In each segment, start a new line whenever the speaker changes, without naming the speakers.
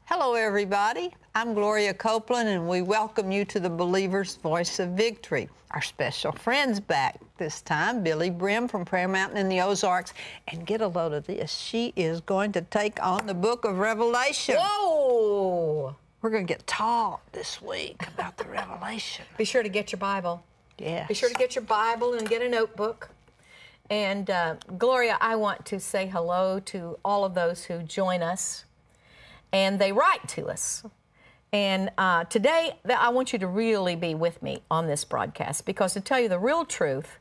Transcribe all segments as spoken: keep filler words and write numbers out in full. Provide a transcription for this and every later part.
Hello, everybody. I'm Gloria Copeland, and we welcome you to the Believer's Voice of Victory. Our special friend's back this time, Billy Brim from Prayer Mountain in the Ozarks. And get a load of this. She is going to take on the book of Revelation.
Whoa!
We're going to get taught this week about the Revelation.
Be sure to get your Bible.
Yes.
Be sure to get your Bible and get a notebook. And uh, Gloria, I want to say hello to all of those who join us. And they write to us. And uh, today, I want you to really be with me on this broadcast, because to tell you the real truth,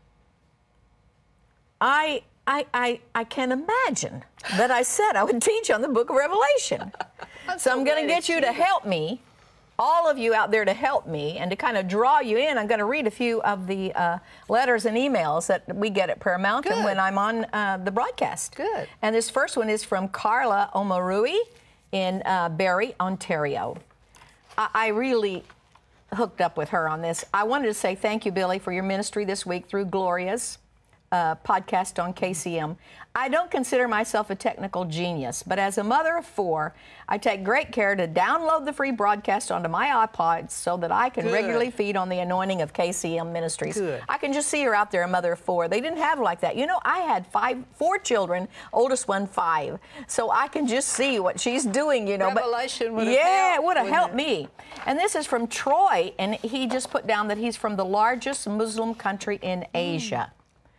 I, I, I, I can imagine that I said I would teach on the book of Revelation.
I'm
so I'm going to get you to help me, all of you out there to help me, and to kind of draw you in. I'm going to read a few of the uh, letters and emails that we get at Prayer Mountain
Good.
when I'm on uh, the broadcast.
Good.
And this first one is from Carla Omarui in uh, Barrie, Ontario. I, I really hooked up with her on this. I wanted to say thank you, Billy, for your ministry this week through Gloria's uh, podcast on K C M. I don't consider myself a technical genius, but as a mother of four, I take great care to download the free broadcast onto my iPod so that I can
Good.
regularly feed on the anointing of K C M Ministries.
Good.
I can just see her out there, a mother of four. They didn't have like that. You know, I had five, four children, oldest one five, so I can just see what she's doing, you know.
Revelation
but,
would have
yeah,
helped,
it would have
wouldn't
helped
it?
me. And this is from Troy, and he just put down that he's from the largest Muslim country in Asia.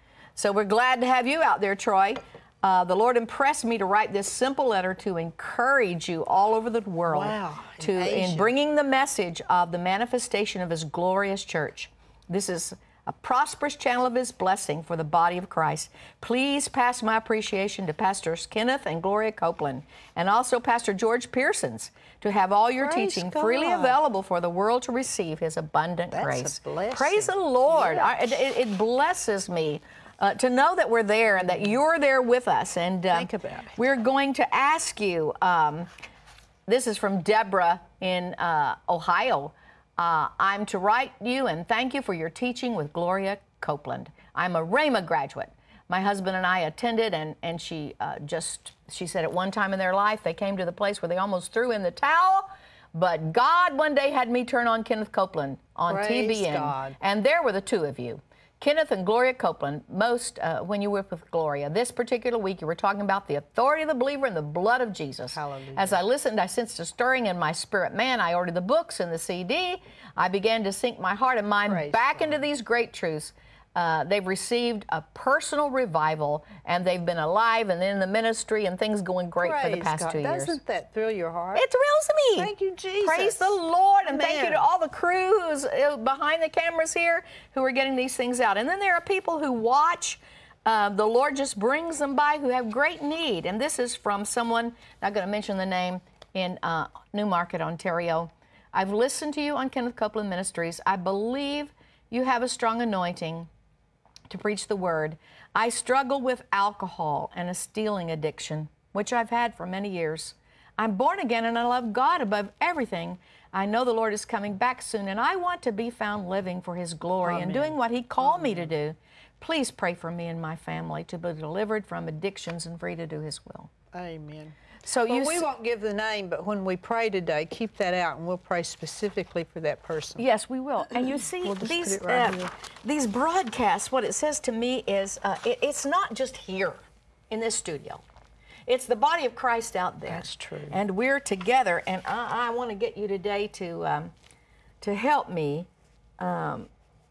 So we're glad to have you out there, Troy. Uh, the Lord impressed me to write this simple letter to encourage you all over the world
Wow, in
to in
Asia.
bringing the message of the manifestation of His glorious church. This is a prosperous channel of His blessing for the body of Christ. Please pass my appreciation to Pastors Kenneth and Gloria Copeland, and also Pastor George Pearsons, to have all your
Praise
teaching
God.
freely available for the world to receive His abundant
That's a
grace.
blessing.
Praise the Lord.
Yes.
I, it, it blesses me Uh, to know that we're there and that you're there with us. And uh,
Think about it.
we're going to ask you, um, this is from Deborah in uh, Ohio. Uh, I'm to write you and thank you for your teaching with Gloria Copeland. I'm a Rhema graduate. My husband and I attended, and, and she uh, just, she said at one time in their life, they came to the place where they almost threw in the towel. But God one day had me turn on Kenneth Copeland on
Praise
T B N.
God.
And there were the two of you. Kenneth and Gloria Copeland, most uh, when you were with Gloria, this particular week you were talking about the authority of the believer and the blood of Jesus.
Hallelujah.
As I listened, I sensed a stirring in my spirit. Man, I ordered the books and the C D. I began to sink my heart and mind
Praise
back
God.
into these great truths. Uh, they've received a personal revival, and they've been alive and in the ministry, and things going great for the
Praise
past
God.
two years.
Doesn't that thrill your heart?
It thrills me.
Thank you, Jesus.
Praise the Lord, and thank you
Amen.
to all the crew who's uh, behind the cameras here who are getting these things out. And then there are people who watch. Uh, the Lord just brings them by who have great need. And this is from someone, not going to mention the name, in uh, Newmarket, Ontario. I've listened to you on Kenneth Copeland Ministries. I believe you have a strong anointing to preach the word. I struggle with alcohol and a stealing addiction, which I've had for many years. I'm born again and I love God above everything. I know the Lord is coming back soon, and I want to be found living for His glory
Amen.
and doing what He called me to do. Please pray for me and my family to be delivered from addictions and free to do His will.
Amen.
So
Well,
you
we
s-
won't give the name, but when we pray today, keep that out, and we'll pray specifically for that person.
Yes, we will. And you see,
We'll just put
these
it right
uh,
here.
these broadcasts, what it says to me is uh, it, it's not just here in this studio. It's the body of Christ out there.
That's true.
And we're together. And I, I want to get you today to um, to help me um,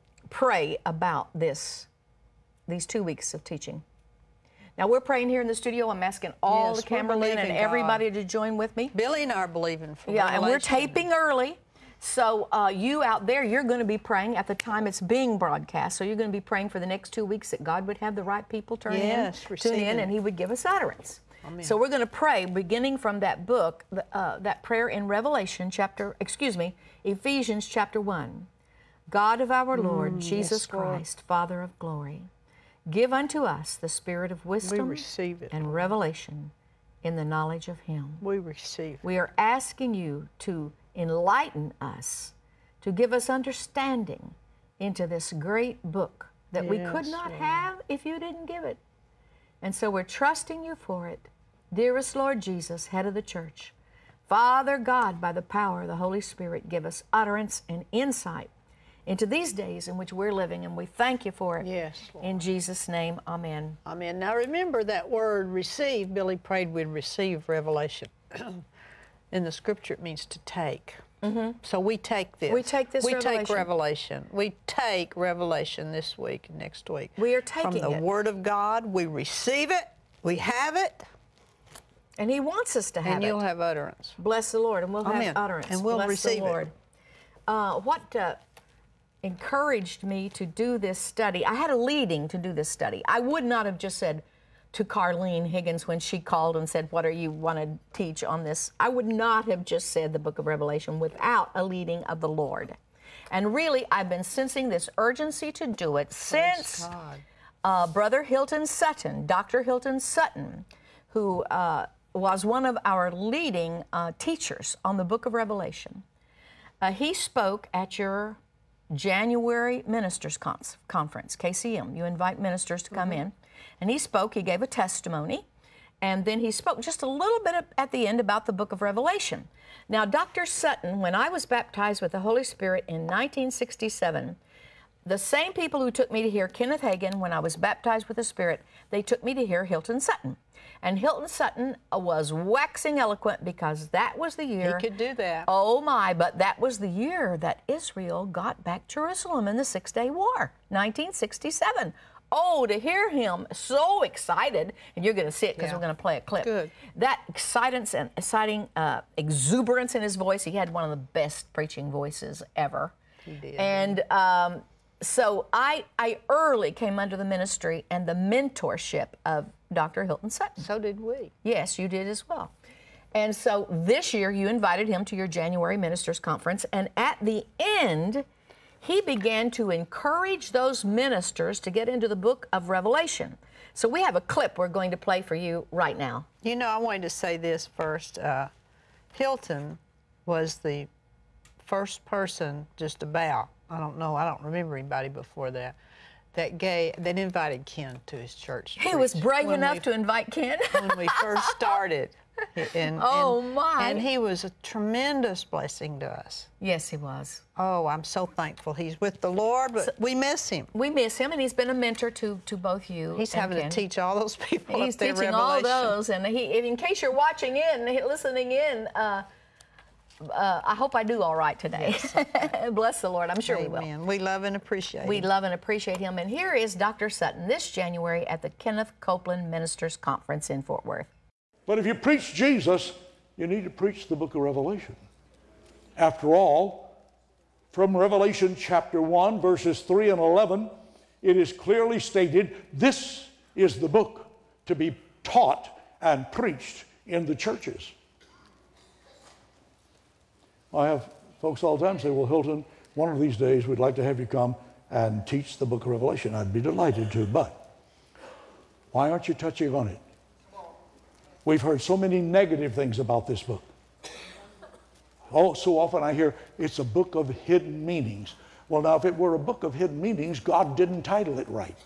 pray about this these two weeks of teaching. Now, we're praying here in the studio. I'm asking all
Yes,
the
we're
cameramen and
believing God.
everybody to join with me.
Billy and I are believing for
Yeah, and we're
revelation.
taping early. So uh, you out there, you're going to be praying at the time it's being broadcast. So you're going to be praying for the next two weeks that God would have the right people turn
Yes,
in, tune
receiving
in,
it.
and He would give us utterance.
Amen.
So we're going to pray beginning from that book, the, uh, that prayer in Revelation chapter, excuse me, Ephesians chapter one. God of our Lord, Jesus
yes, Lord.
Christ, Father of glory, give unto us the spirit of
We
wisdom
receive it.
and revelation in the knowledge of Him.
We receive it.
We are asking you to enlighten us, to give us understanding into this great book that we could
Yes,
not
Lord.
have if you didn't give it. And so we're trusting you for it. Dearest Lord Jesus, head of the church, Father God, by the power of the Holy Spirit, give us utterance and insight into these days in which we're living, and we thank you for it.
Yes, Lord.
In Jesus' name, amen.
Amen. Now remember that word receive. Billy prayed we'd receive revelation. In the scripture, it means to take. Mm-hmm. So we take this.
We take this
we
revelation.
take revelation. We take revelation this week and next week.
We are taking
From the
it.
Word of God, we receive it, we have it,
And He wants us to have
and
it.
you'll have utterance.
Bless the Lord, and we'll
Amen.
have utterance.
And we'll
Bless
receive
the
it.
Lord. Uh, what uh, encouraged me to do this study, I had a leading to do this study. I would not have just said to Carlene Higgins when she called and said, what do you want to teach on this? I would not have just said the book of Revelation without a leading of the Lord. And really, I've been sensing this urgency to do it since uh, Brother Hilton Sutton, Doctor Hilton Sutton, who uh, was one of our leading uh, teachers on the book of Revelation. Uh, he spoke at your January Ministers Con Conference, K C M. You invite ministers to come mm-hmm. in. And he spoke, he gave a testimony, and then he spoke just a little bit at the end about the book of Revelation. Now, Doctor Sutton, when I was baptized with the Holy Spirit in nineteen sixty-seven, the same people who took me to hear Kenneth Hagin when I was baptized with the Spirit, they took me to hear Hilton Sutton. And Hilton Sutton was waxing eloquent because that was the year.
He could do that.
Oh my, but that was the year that Israel got back Jerusalem in the Six-Day War, nineteen sixty-seven. Oh, to hear him so excited, and you're going to see it because
Yeah.
we're going to play a clip.
Good.
That excitement and exciting uh, exuberance in his voice. He had one of the best preaching voices ever.
He did.
And um, so I, I early came under the ministry and the mentorship of Doctor Hilton Sutton.
So did we.
Yes, you did as well. And so this year you invited him to your January Ministers Conference, and at the end, he began to encourage those ministers to get into the book of Revelation. So we have a clip we're going to play for you right now.
You know, I wanted to say this first. Uh, Hilton was the first person, just about, I don't know, I don't remember anybody before that, that gay, that invited Ken to his church. to
He was
preach.
brave
When
enough
we-
to invite Ken.
when we first started. And,
Oh,
and,
my.
And he was a tremendous blessing to us.
Yes, he was.
Oh, I'm so thankful. He's with the Lord, but
So-
we miss him.
We miss him, and he's been a mentor to, to both you
He's
and
having
Ken.
to teach all those people
He's
up there
teaching all
Revelation.
those, and he, in case you're watching in, listening in, uh, uh, I hope I do all right today.
Yes.
Bless the Lord. I'm sure we will.
Amen. We love and appreciate
We
him.
love and appreciate him. And here is Doctor Sutton this January at the Kenneth Copeland Ministers Conference in Fort Worth.
But if you preach Jesus, you need to preach the book of Revelation. After all, from Revelation chapter one, verses three and eleven, it is clearly stated, this is the book to be taught and preached in the churches. I have folks all the time say, well, Hilton, one of these days we'd like to have you come and teach the book of Revelation. I'd be delighted to, but why aren't you touching on it? We've heard so many negative things about this book. Oh, so often I hear it's a book of hidden meanings. Well, now, if it were a book of hidden meanings, God didn't title it right.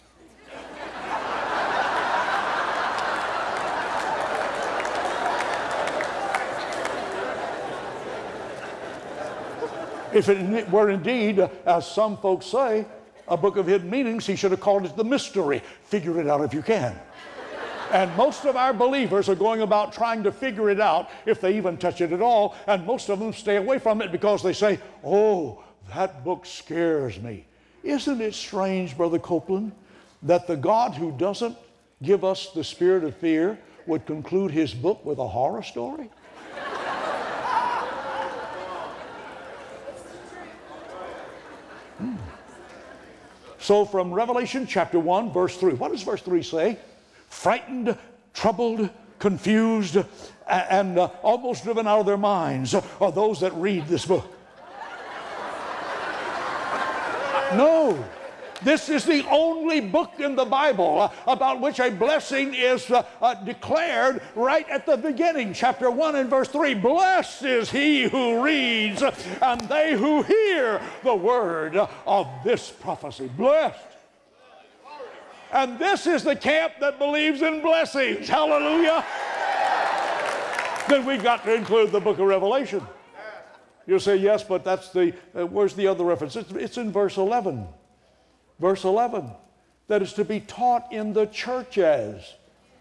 If it were indeed, uh, as some folks say, a book of hidden meanings, he should have called it the mystery. Figure it out if you can. And most of our believers are going about trying to figure it out, if they even touch it at all, and most of them stay away from it because they say, oh, that book scares me. Isn't it strange, Brother Copeland, that the God who doesn't give us the spirit of fear would conclude his book with a horror story? Hmm. So from Revelation chapter one, verse three, what does verse three say? Frightened, troubled, confused, and uh, almost driven out of their minds are those that read this book. No, this is the only book in the Bible uh, about which a blessing is uh, uh, declared right at the beginning. Chapter one and verse three, blessed is he who reads and they who hear the word of this prophecy. Blessed. And this is the camp that believes in blessings. Hallelujah. then we've got to include the book of Revelation. You'll say, yes, but that's the, uh, where's the other reference? It's, it's in verse eleven. Verse eleven, that is to be taught in the churches.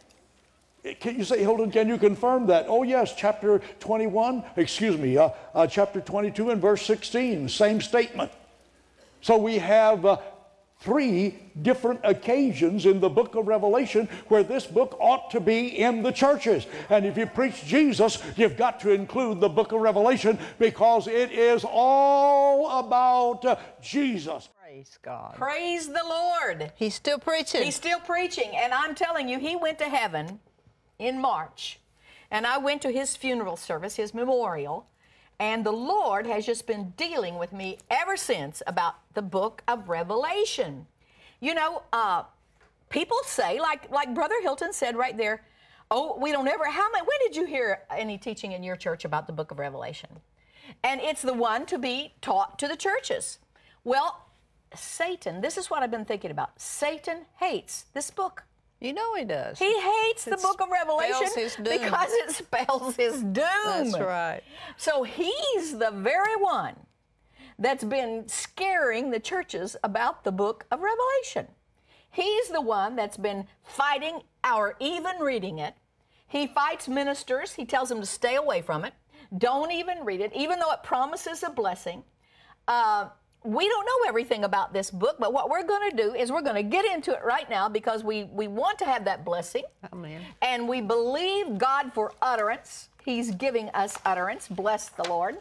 Can you say, Hilton, can you confirm that? Oh, yes, chapter twenty-one, excuse me, uh, uh, chapter twenty-two and verse sixteen, same statement. So we have uh, three different occasions in the book of Revelation where this book ought to be in the churches. And if you preach Jesus, you've got to include the book of Revelation because it is all about uh, Jesus.
Praise God.
Praise the Lord.
He's still preaching.
He's still preaching. And I'm telling you, he went to heaven in March. And I went to his funeral service, his memorial. And the Lord has just been dealing with me ever since about the book of Revelation. You know, uh, people say, like, like Brother Hilton said right there, oh, we don't ever, how many, when did you hear any teaching in your church about the book of Revelation? And it's the one to be taught to the churches. Well, Satan, this is what I've been thinking about. Satan hates this book.
You know he does.
He hates the book of Revelation
his doom.
because it spells his doom.
That's right.
So he's the very one that's been scaring the churches about the book of Revelation. He's the one that's been fighting our even reading it. He fights ministers. He tells them to stay away from it. Don't even read it, even though it promises a blessing. Uh, We don't know everything about this book, but what we're going to do is we're going to get into it right now because we, we want to have that blessing.
Amen.
And we believe God for utterance. He's giving us utterance. Bless the Lord.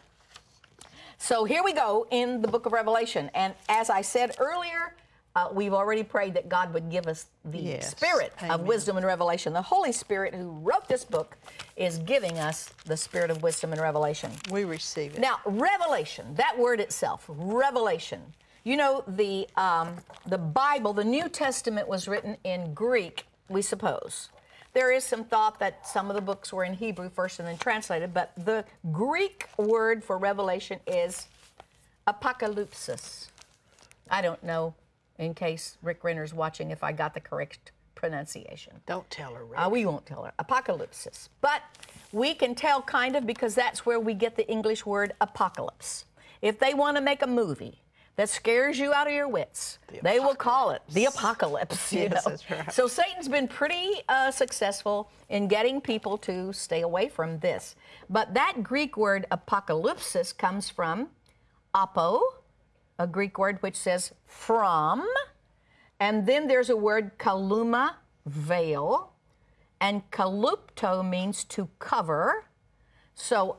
So here we go in the book of Revelation. And as I said earlier, uh, we've already prayed that God would give us the
Yes.
spirit
Amen.
of wisdom and revelation. The Holy Spirit who wrote this book is giving us the spirit of wisdom and revelation.
We receive it.
Now, revelation, that word itself, revelation. You know, the, um, the Bible, the New Testament was written in Greek, we suppose. There is some thought that some of the books were in Hebrew first and then translated, but the Greek word for revelation is apocalypsis. I don't know, in case Rick Renner's watching, if I got the correct pronunciation.
Don't tell her, Rick.
Uh, we won't tell her. Apocalypsis. But we can tell kind of because that's where we get the English word apocalypse. If they want to make a movie that scares you out of your wits,
The
they will call it the apocalypse. You
Yes,
know?
that's right.
So Satan's been pretty uh, successful in getting people to stay away from this. But that Greek word apocalypsis comes from apo, a Greek word which says from. And then there's a word kaluma, veil, and kalupto means to cover. So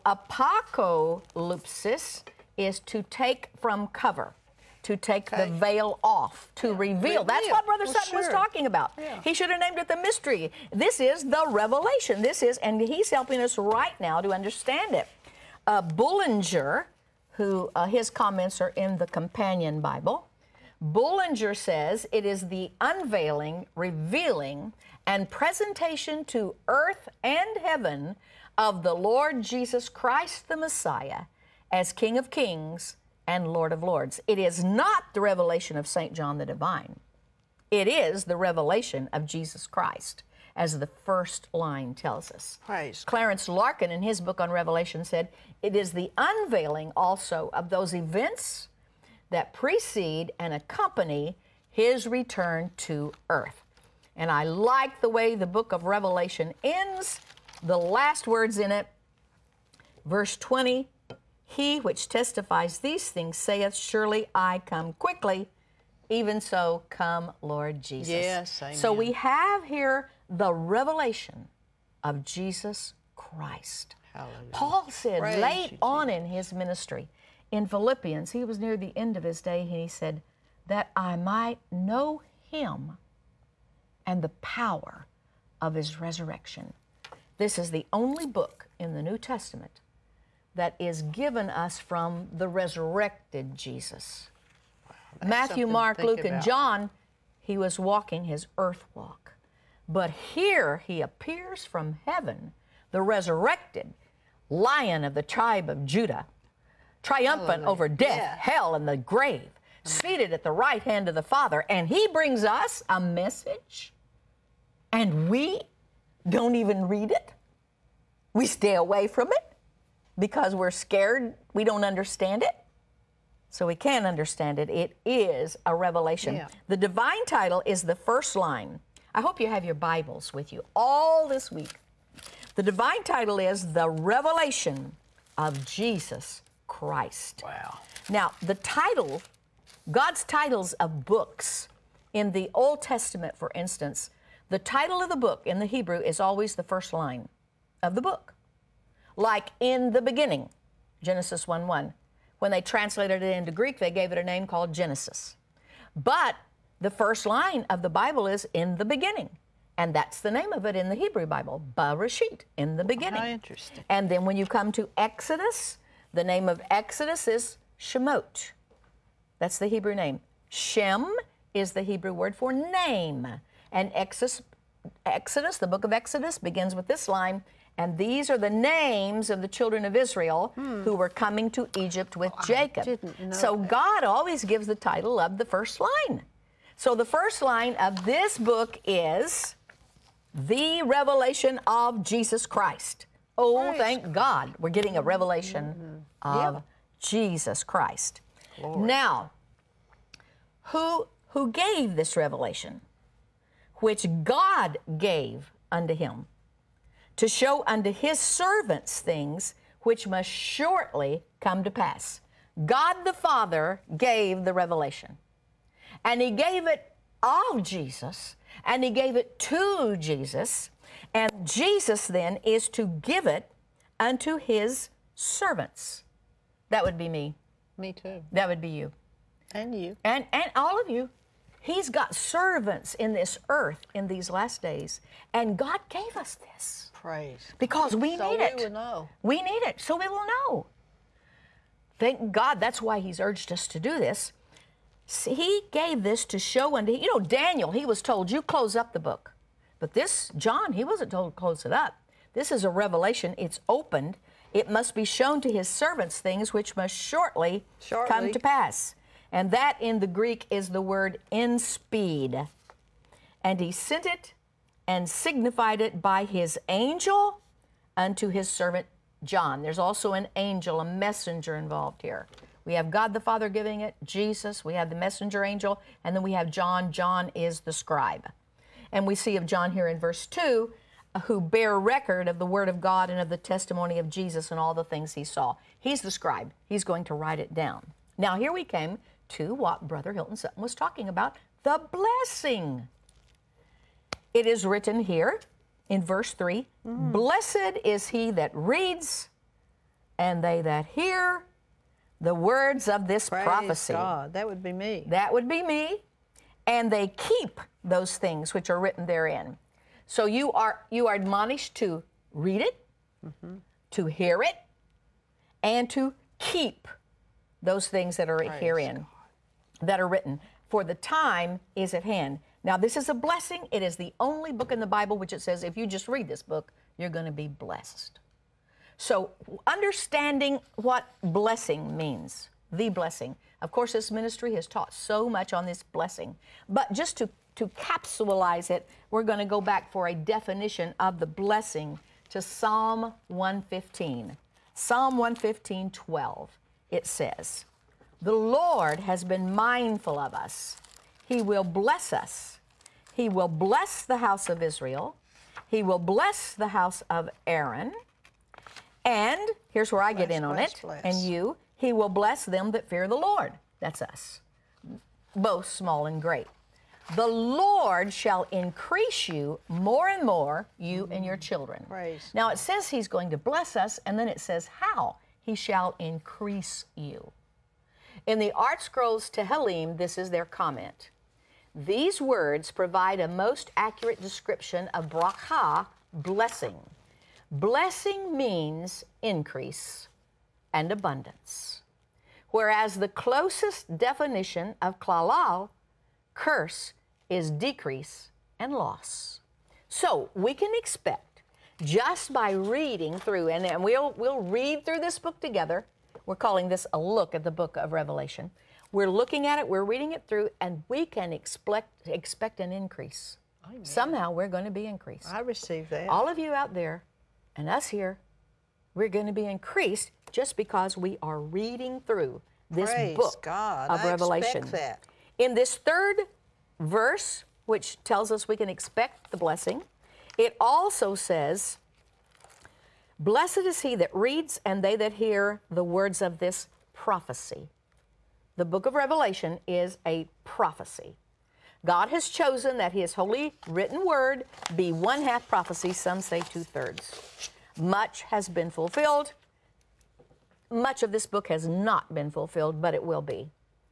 apocalypsis is to take from cover, to take
Okay.
the veil off, to reveal. That's
Reveal.
what Brother
Well,
Sutton was
sure.
talking about.
Yeah.
He should have named it the mystery. This is the revelation. This is, and he's helping us right now to understand it. Uh, Bullinger, who uh, his comments are in the Companion Bible, Bullinger says it is the unveiling, revealing, and presentation to earth and heaven of the Lord Jesus Christ the Messiah as King of Kings and Lord of Lords. It is not the revelation of Saint John the Divine. It is the revelation of Jesus Christ, as the first line tells us.
Praise God.
Clarence Larkin, in his book on Revelation, said, it is the unveiling also of those events that precede and accompany his return to earth. And I like the way the book of Revelation ends. The last words in it, verse twenty, he which testifies these things saith, surely I come quickly, even so come Lord Jesus.
Yes, amen.
So we have here the revelation of Jesus Christ.
Hallelujah.
Paul said
Praise
late
you,
on in his ministry, in Philippians, he was near the end of his day, and he said, that I might know him and the power of his resurrection. This is the only book in the New Testament that is given us from the resurrected Jesus.
That's
Matthew,
something to
Mark,
think
Luke, and
about.
John, he was walking his earth walk. But here he appears from heaven, the resurrected Lion of the tribe of Judah, triumphant
Hallelujah.
over death,
Yeah.
hell, and the grave, seated at the right hand of the Father. And he brings us a message, and we don't even read it. We stay away from it because we're scared we don't understand it. So we can't understand it. It is a revelation.
Yeah.
The divine title is the first line. I hope you have your Bibles with you all this week. The divine title is the revelation of Jesus Christ.
Wow.
Now, the title, God's titles of books in the Old Testament, for instance, the title of the book in the Hebrew is always the first line of the book. Like in the beginning, Genesis one one. When they translated it into Greek, they gave it a name called Genesis. But the first line of the Bible is in the beginning. And that's the name of it in the Hebrew Bible, Bereshit, in the beginning.
How interesting.
And then when you come to Exodus, the name of Exodus is Shemot. That's the Hebrew name. Shem is the Hebrew word for name. And Exodus, Exodus, the book of Exodus, begins with this line, and these are the names of the children of Israel hmm. who were coming to Egypt with
oh,
Jacob.
I didn't know
so
that.
God always gives the title of the first line. So the first line of this book is the revelation of Jesus Christ. Oh,
Praise
thank God. We're getting a revelation mm-hmm. of
yeah.
Jesus Christ.
Glory.
Now, who, who gave this revelation? Which God gave unto him, to show unto his servants things which must shortly come to pass. God the Father gave the revelation. And he gave it of Jesus, and he gave it to Jesus, and Jesus then is to give it unto his servants. That would be me.
Me too.
That would be you.
And you.
And, and all of you. He's got servants in this earth in these last days, and God gave us this.
Praise.
Because we
so
need
we
it.
will know.
We need it, so we will know. Thank God, that's why he's urged us to do this. See, he gave this to show unto, you know, Daniel, he was told, you close up the book. But this, John, he wasn't told to close it up. This is a revelation. It's opened. It must be shown to his servants things which must shortly,
Shortly.
come to pass. And that in the Greek is the word in speed. And he sent it and signified it by his angel unto his servant John. There's also an angel, a messenger involved here. We have God the Father giving it, Jesus, we have the messenger angel, and then we have John. John is the scribe. And we see of John here in verse two, who bear record of the word of God and of the testimony of Jesus and all the things he saw. He's the scribe. He's going to write it down. Now here we came to what Brother Hilton Sutton was talking about, the blessing. It is written here in verse three, mm. Blessed is he that reads, and they that hear the words of this
Praise
prophecy.
God. That would be me.
That would be me. And they keep those things which are written therein. So you are, you are admonished to read it, mm-hmm. to hear it, and to keep those things that are
Praise
herein,
God.
That are written. For the time is at hand. Now, this is a blessing. It is the only book in the Bible which it says if you just read this book, you're going to be blessed. So, understanding what blessing means, the blessing. Of course, this ministry has taught so much on this blessing. But just to, to capsulize it, we're going to go back for a definition of the blessing to Psalm one fifteen. Psalm one fifteen, twelve. It says, the Lord has been mindful of us. He will bless us. He will bless the house of Israel. He will bless the house of Aaron. And here's where I get
Bless,
in on
bless,
it.
bless.
And you, he will bless them that fear the Lord. That's us, both small and great. The Lord shall increase you more and more, you mm. and your children.
Praise.
Now it says he's going to bless us, and then it says how? He shall increase you. In the Art Scrolls Tehillim, this is their comment. These words provide a most accurate description of bracha, blessing. Blessing means increase and abundance, whereas the closest definition of klalal, curse, is decrease and loss. So we can expect, just by reading through, and, and we'll, we'll read through this book together. We're calling this a look at the book of Revelation. We're looking at it, we're reading it through, and we can expect, expect an increase. Amen. Somehow we're going to be increased.
I receive that.
All of you out there, And us here, we're going to be increased just because we are reading through this
Praise
book
God.
of
I
Revelation.
expect that.
In this third verse, which tells us we can expect the blessing, it also says, blessed is he that reads and they that hear the words of this prophecy. The book of Revelation is a prophecy. God has chosen that his holy written word be one half prophecy, some say two thirds. Much has been fulfilled. Much of this book has not been fulfilled, but it will be.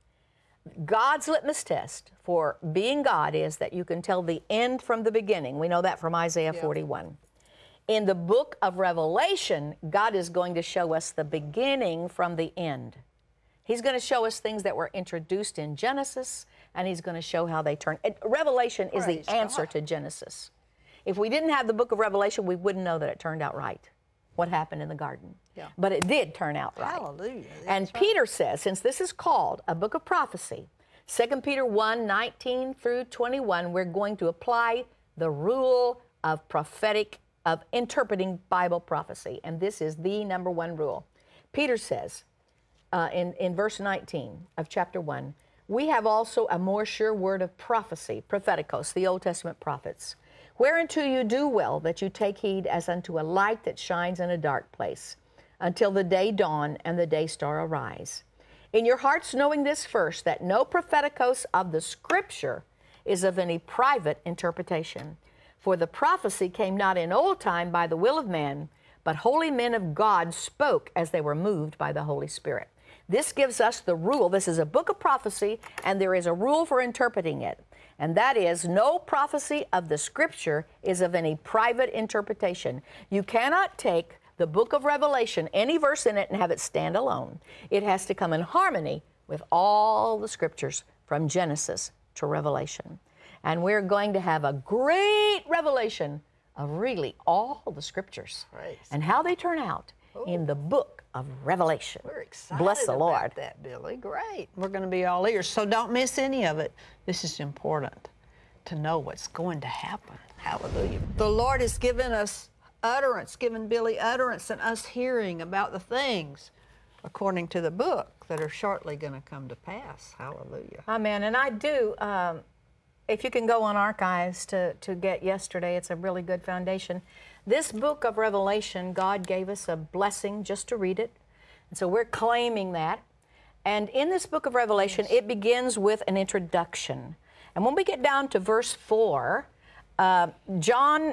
God's litmus test for being God is that you can tell the end from the beginning. We know that from Isaiah
Yeah.
forty-one. In the book of Revelation, God is going to show us the beginning from the end. He's going to show us things that were introduced in Genesis, and he's going to show how they turn. Revelation is
Praise
the answer
God.
to Genesis. If we didn't have the book of Revelation, we wouldn't know that it turned out right, what happened in the garden.
Yeah.
But it did turn out right.
Hallelujah.
And
That's right.
Peter says, since this is called a book of prophecy, Second Peter one, nineteen through twenty-one, we're going to apply the rule of prophetic, of interpreting Bible prophecy. And this is the number one rule. Peter says uh, in, in verse nineteen of chapter one, we have also a more sure word of prophecy, propheticos, the Old Testament prophets, whereunto you do well that you take heed as unto a light that shines in a dark place, until the day dawn and the day star arise. In your hearts knowing this first, that no propheticos of the Scripture is of any private interpretation. For the prophecy came not in old time by the will of man, but holy men of God spoke as they were moved by the Holy Spirit. This gives us the rule. This is a book of prophecy, and there is a rule for interpreting it. And that is, no prophecy of the Scripture is of any private interpretation. You cannot take the book of Revelation, any verse in it, and have it stand alone. It has to come in harmony with all the Scriptures from Genesis to Revelation. And we're going to have a great revelation of really all the Scriptures
Praise
and how they turn out in the book of Revelation.
We're excited
Bless the
about
Lord.
that, Billy. Great. We're going to be all ears, so don't miss any of it. This is important to know what's going to happen. Hallelujah. The Lord has given us utterance, given Billy utterance and us hearing about the things according to the book that are shortly going to come to pass. Hallelujah.
Amen. And I do, um, if you can go on archives to, to get yesterday, it's a really good foundation. This book of Revelation, God gave us a blessing just to read it. And so we're claiming that. And in this book of Revelation, it begins with an introduction. And when we get down to verse four, uh, John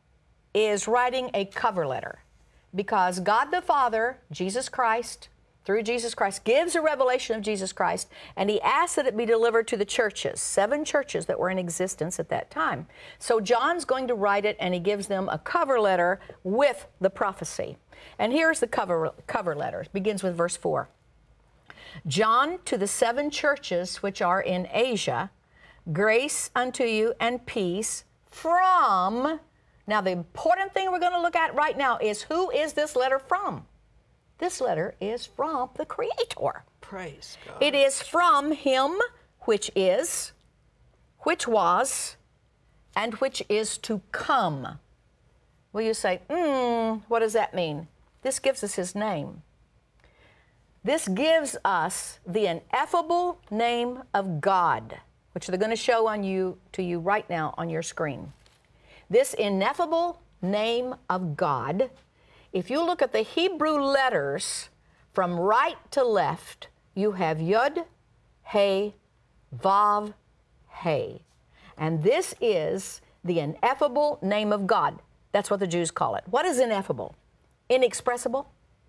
is writing a cover letter because God the Father, Jesus Christ, through Jesus Christ, gives a revelation of Jesus Christ, and he asks that it be delivered to the churches, seven churches that were in existence at that time. So John's going to write it, and he gives them a cover letter with the prophecy. And here's the cover, cover letter. It begins with verse four. John, to the seven churches which are in Asia, grace unto you and peace from... Now, the important thing we're going to look at right now is, who is this letter from? This letter is from the Creator.
Praise God.
It is from him which is, which was, and which is to come. Well, you say, hmm, what does that mean? This gives us his name. This gives us the ineffable name of God, which they're going to show on you to you right now on your screen. This ineffable name of God, if you look at the Hebrew letters from right to left, you have Yud, He, Vav, He. And this is the ineffable name of God. That's what the Jews call it. What is ineffable? Inexpressible?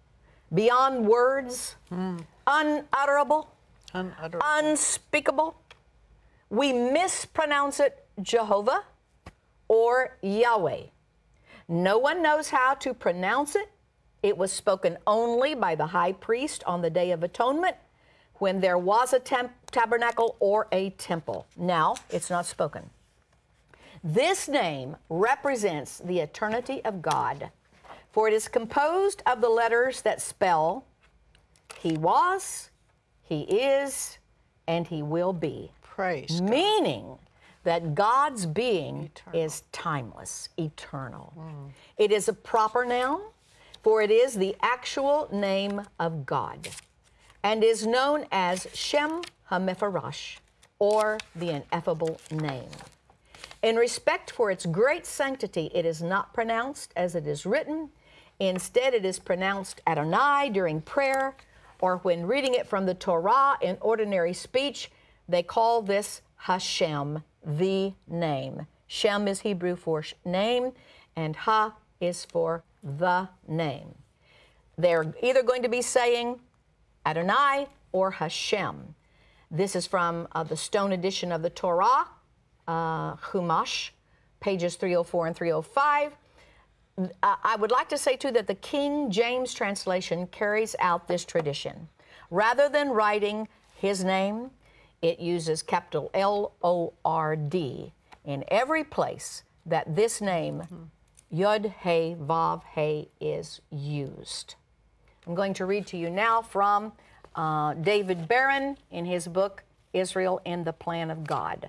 Beyond words? Mm. Unutterable?
Unutterable.
Unspeakable? We mispronounce it Jehovah or Yahweh. No one knows how to pronounce it. It was spoken only by the high priest on the Day of Atonement when there was a tabernacle or a temple. Now, it's not spoken. This name represents the eternity of God, for it is composed of the letters that spell He was, He is, and He will be.
Praise God.
Meaning that God's being
Eternal.
is timeless, eternal. Mm. It is a proper noun, for it is the actual name of God, and is known as Shem HaMephorash, or the ineffable name. In respect for its great sanctity, it is not pronounced as it is written. Instead, it is pronounced Adonai during prayer, or when reading it from the Torah in ordinary speech. They call this Hashem, the name. Shem is Hebrew for name, and Ha is for the name. They're either going to be saying Adonai or Hashem. This is from uh, the Stone edition of the Torah, uh, Chumash, pages three oh four and three oh five. Uh, I would like to say, too, that the King James translation carries out this tradition. Rather than writing his name, it uses capital L O R D in every place that this name, mm-hmm. Yod He Vav He, is used. I'm going to read to you now from uh, David Barron in his book, Israel in the Plan of God.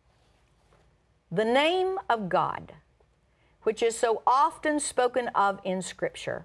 The name of God, which is so often spoken of in Scripture,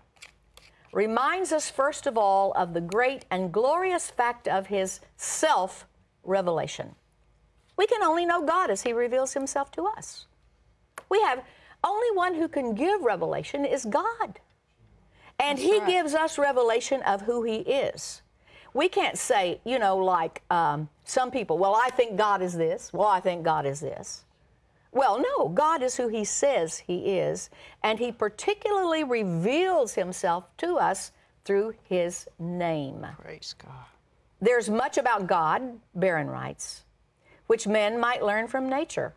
reminds us first of all of the great and glorious fact of his self-revelation. We can only know God as he reveals himself to us. We have only one who can give revelation is God. And
That's
he
right.
gives us revelation of who he is. We can't say, you know, like um, some people, well, I think God is this. Well, I think God is this. Well, no, God is who he says he is, and he particularly reveals himself to us through his name.
Praise God.
There's much about God, Barron writes, which men might learn from nature.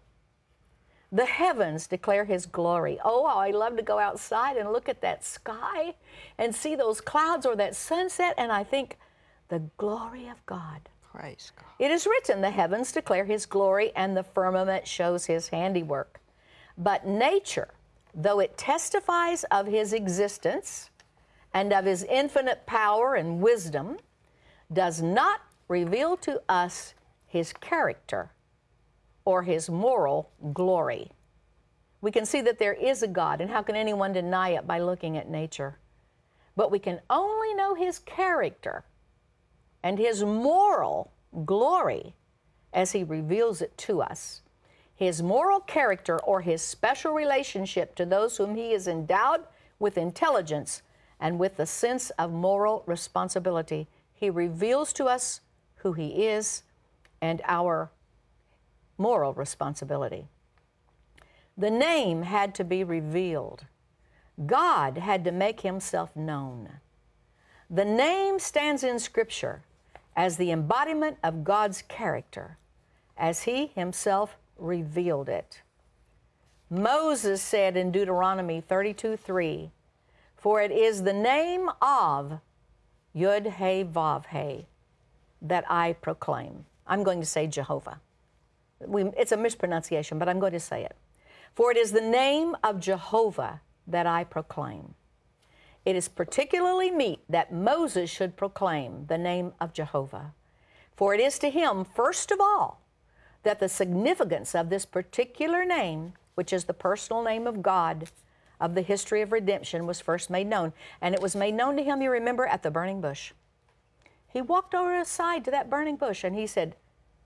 The heavens declare his glory. Oh, how I love to go outside and look at that sky and see those clouds or that sunset, and I think, the glory of God.
Praise God.
It is written, the heavens declare his glory, and the firmament shows his handiwork. But nature, though it testifies of his existence and of his infinite power and wisdom, does not reveal to us his character or his moral glory. We can see that there is a God, and how can anyone deny it by looking at nature? But we can only know his character and his moral glory as he reveals it to us. His moral character or his special relationship to those whom he is endowed with intelligence and with the sense of moral responsibility. He reveals to us who he is and our moral responsibility. The name had to be revealed. God had to make himself known. The name stands in Scripture as the embodiment of God's character, as he himself revealed it. Moses said in Deuteronomy thirty-two three, for it is the name of Yod He Vav He that I proclaim. I'm going to say Jehovah. We, it's a mispronunciation, but I'm going to say it. For it is the name of Jehovah that I proclaim. It is particularly meet that Moses should proclaim the name of Jehovah. For it is to him, first of all, that the significance of this particular name, which is the personal name of God, of the history of redemption, was first made known. And it was made known to him, you remember, at the burning bush. He walked over aside to that burning bush and he said,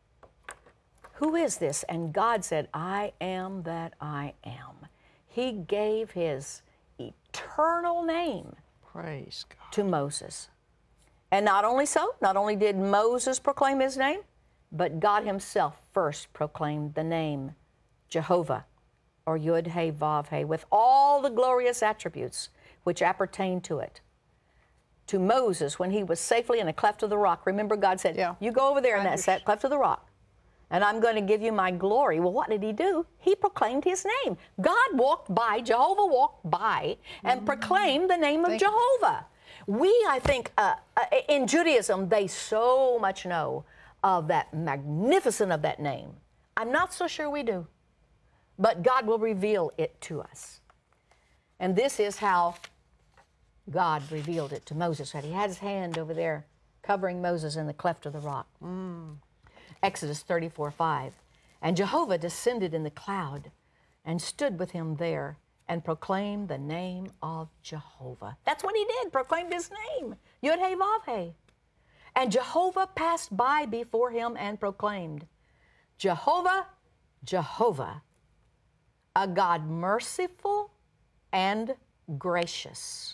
who is this? And God said, I am that I am. He gave his eternal name
Praise God.
to Moses. And not only so, not only did Moses proclaim his name, but God himself first proclaimed the name Jehovah, or Yod He Vav He, with all the glorious attributes which appertain to it. To Moses, when he was safely in a cleft of the rock, remember God said,
Yeah.
you go over there in
I
that set, cleft of the rock, and I'm going to give you my glory. Well, what did he do? He proclaimed his name. God walked by, Jehovah walked by, and mm-hmm. proclaimed the name of
Thank
Jehovah. We, I think, uh, uh, in Judaism, they so much know of that magnificence of that name. I'm not so sure we do, but God will reveal it to us. And this is how God revealed it to Moses. He had his hand over there covering Moses in the cleft of the rock. Mm. Exodus thirty-four five. And Jehovah descended in the cloud and stood with him there and proclaimed the name of Jehovah. That's what he did, proclaimed his name, Yod-Heh-Vav-Heh. And Jehovah passed by before him and proclaimed, Jehovah, Jehovah, a God merciful and gracious,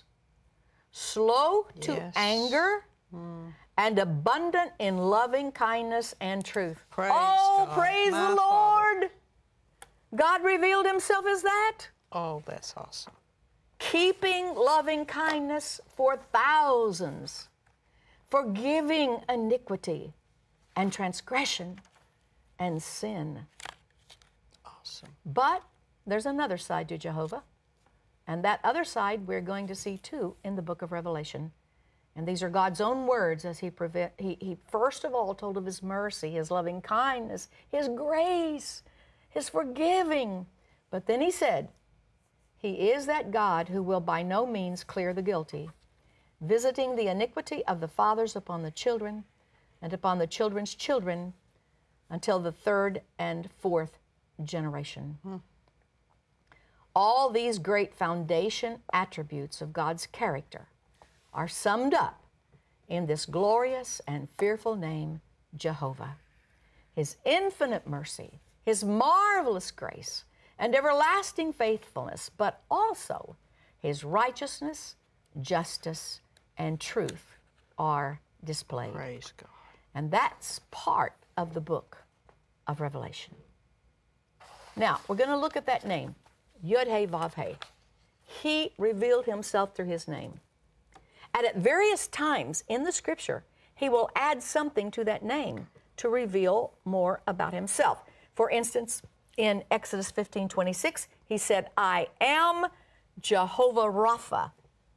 slow to
Yes.
anger, mm. and abundant in loving kindness and truth.
Praise
oh,
God.
praise
My
the Lord!
Father.
God revealed himself as that.
Oh, that's awesome.
Keeping loving kindness for thousands, forgiving iniquity and transgression and sin.
Awesome.
But there's another side to Jehovah, and that other side we're going to see too in the book of Revelation. And these are God's own words as he, preve- he, he first of all told of his mercy, his loving kindness, his grace, his forgiving. But then he said, he is that God who will by no means clear the guilty, visiting the iniquity of the fathers upon the children and upon the children's children until the third and fourth generation. Hmm. All these great foundation attributes of God's character are summed up in this glorious and fearful name, Jehovah. His infinite mercy, his marvelous grace, and everlasting faithfulness, but also his righteousness, justice, and truth are displayed.
Praise God.
And that's part of the book of Revelation. Now, we're going to look at that name, Yod-Heh-Vav-Heh. He revealed himself through his name. And at various times in the Scripture, he will add something to that name to reveal more about himself. For instance, in Exodus fifteen twenty-six, he said, I am Jehovah Rapha,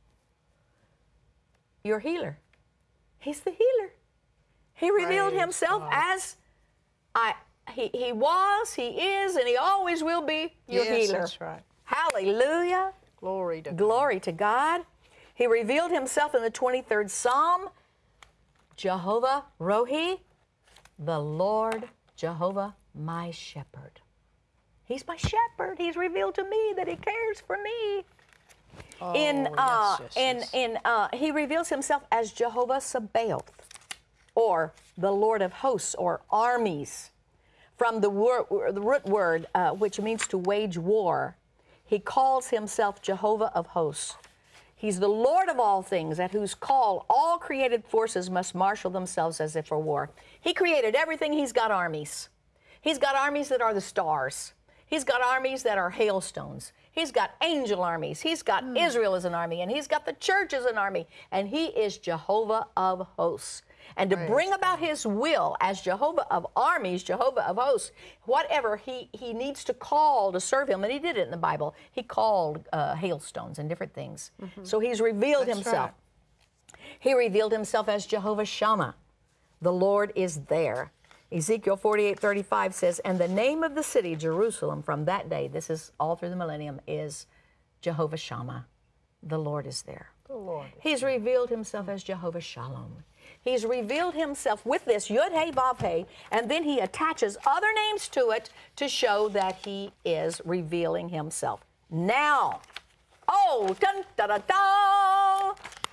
your healer. He's the healer. He revealed
Praise
himself
God.
as I. He, he was, he is, and he always will be your
yes,
healer.
That's right.
Hallelujah.
Glory to God.
Glory to God. He revealed himself in the twenty-third Psalm, Jehovah Rohi, the Lord Jehovah my shepherd. He's my shepherd. He's revealed to me that he cares for me.
Oh,
in uh,
yes, yes,
in
yes.
in uh, he reveals himself as Jehovah Sabaoth, or the Lord of hosts, or armies, from the, wor- the root word uh, which means to wage war. He calls himself Jehovah of hosts. He's the Lord of all things, at whose call all created forces must marshal themselves as if for war. He created everything. He's got armies. He's got armies that are the stars. He's got armies that are hailstones. He's got angel armies. He's got mm. Israel as an army, and he's got the church as an army. And he is Jehovah of hosts. And to
Praise
bring about
God.
his will as Jehovah of armies, Jehovah of hosts, whatever he, he needs to call to serve him, and he did it in the Bible, he called uh, hailstones and different things. Mm-hmm. So he's revealed
That's
himself.
Right.
He revealed himself as Jehovah Shammah. The Lord is there. Ezekiel forty-eight thirty-five says, and the name of the city, Jerusalem, from that day, this is all through the millennium, is Jehovah Shammah. The Lord is there.
The Lord is
He's
there.
revealed himself as Jehovah Shalom. He's revealed himself with this Yod-Heh-Vav-Heh, and then he attaches other names to it to show that he is revealing himself. Now, oh, dun, da, da, da.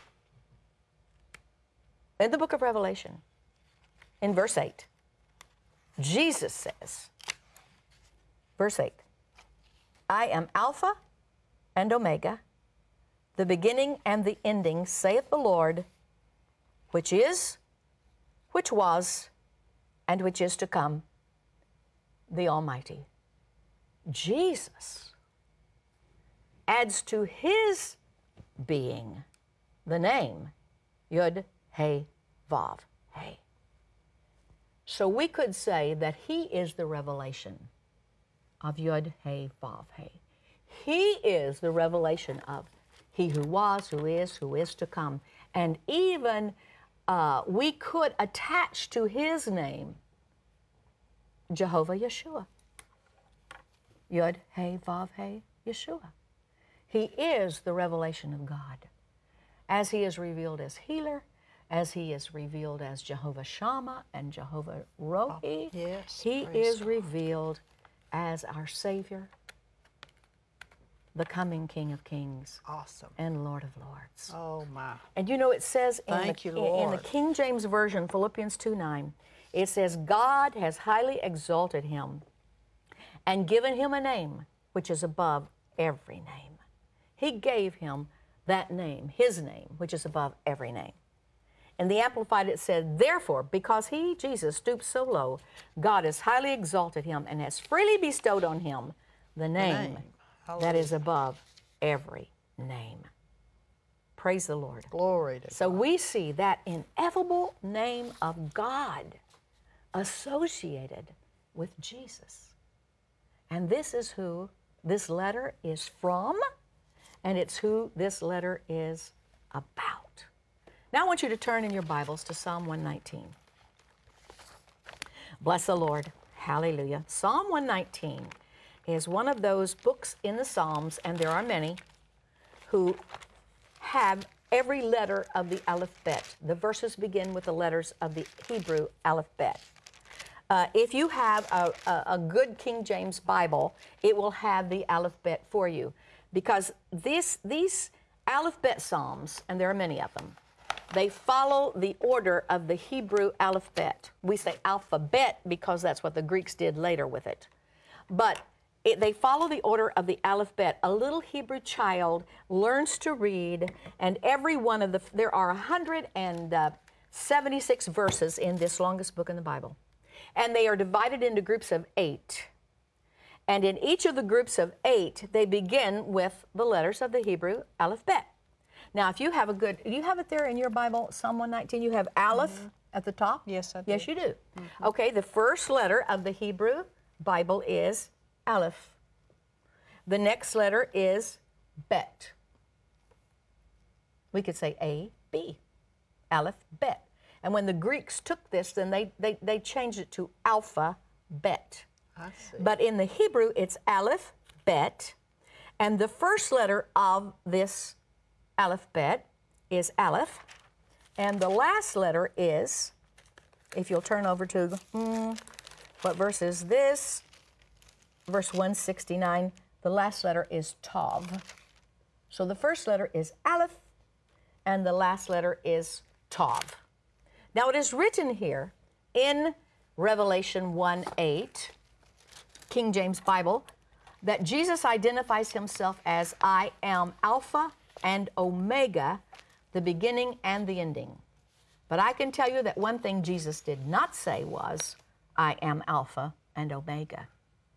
In the book of Revelation, in verse eight, Jesus says, verse eight, I am Alpha and Omega, the beginning and the ending, saith the Lord, which is, which was, and which is to come, the Almighty. Jesus adds to his being the name Yod-Heh-Vav-Heh. So we could say that he is the revelation of Yod-Heh-Vav-Heh. He is the revelation of he who was, who is, who is to come. And even uh, we could attach to his name Jehovah Yeshua. Yod-Heh-Vav-Heh, Yeshua. He is the revelation of God, as he is revealed as healer, as he is revealed as Jehovah Shammah and Jehovah Rohi.
Oh, yes,
he
praise
is
God.
revealed as our Savior, the coming King of Kings
Awesome.
and Lord of Lords.
Oh, my.
And you know, it says in,
Thank
the,
you,
in- in the
Lord.
King James Version, Philippians two nine, it says, God has highly exalted him and given him a name which is above every name. He gave him that name, his name, which is above every name. In the Amplified, it said, therefore, because he, Jesus, stooped so low, God has highly exalted him and has freely bestowed on him the name,
name.
that is above every name. Praise the Lord.
Glory to
So
God.
we see that ineffable name of God associated with Jesus. And this is who this letter is from, and it's who this letter is about. Now I want you to turn in your Bibles to Psalm one nineteen. Bless the Lord. Hallelujah. Psalm one nineteen is one of those books in the Psalms, and there are many, who have every letter of the alphabet. The verses begin with the letters of the Hebrew alphabet. Uh, if you have a, a, a good King James Bible, it will have the alphabet for you, because this, these alphabet psalms, and there are many of them, they follow the order of the Hebrew alphabet. We say alphabet because that's what the Greeks did later with it. But it, they follow the order of the alphabet. A little Hebrew child learns to read, and every one of the, there are one hundred seventy-six verses in this longest book in the Bible. And they are divided into groups of eight. And in each of the groups of eight, they begin with the letters of the Hebrew alphabet. Now, if you have a good, do you have it there in your Bible, Psalm one nineteen? You have Aleph mm-hmm. at the top?
Yes, I do.
Yes, you do.
Mm-hmm.
Okay, the first letter of the Hebrew Bible is Aleph. The next letter is Bet. We could say A, B, Aleph, Bet. And when the Greeks took this, then they, they, they changed it to Alpha, Bet.
I see.
But in the Hebrew, it's Aleph, Bet. And the first letter of this alphabet is Aleph. And the last letter is, if you'll turn over to, hmm, what verse is this? Verse one sixty-nine. The last letter is Tav. So the first letter is Aleph, and the last letter is Tav. Now it is written here in Revelation one eight, King James Bible, that Jesus identifies himself as I am Alpha and Omega, the beginning and the ending. But I can tell you that one thing Jesus did not say was, I am Alpha and Omega.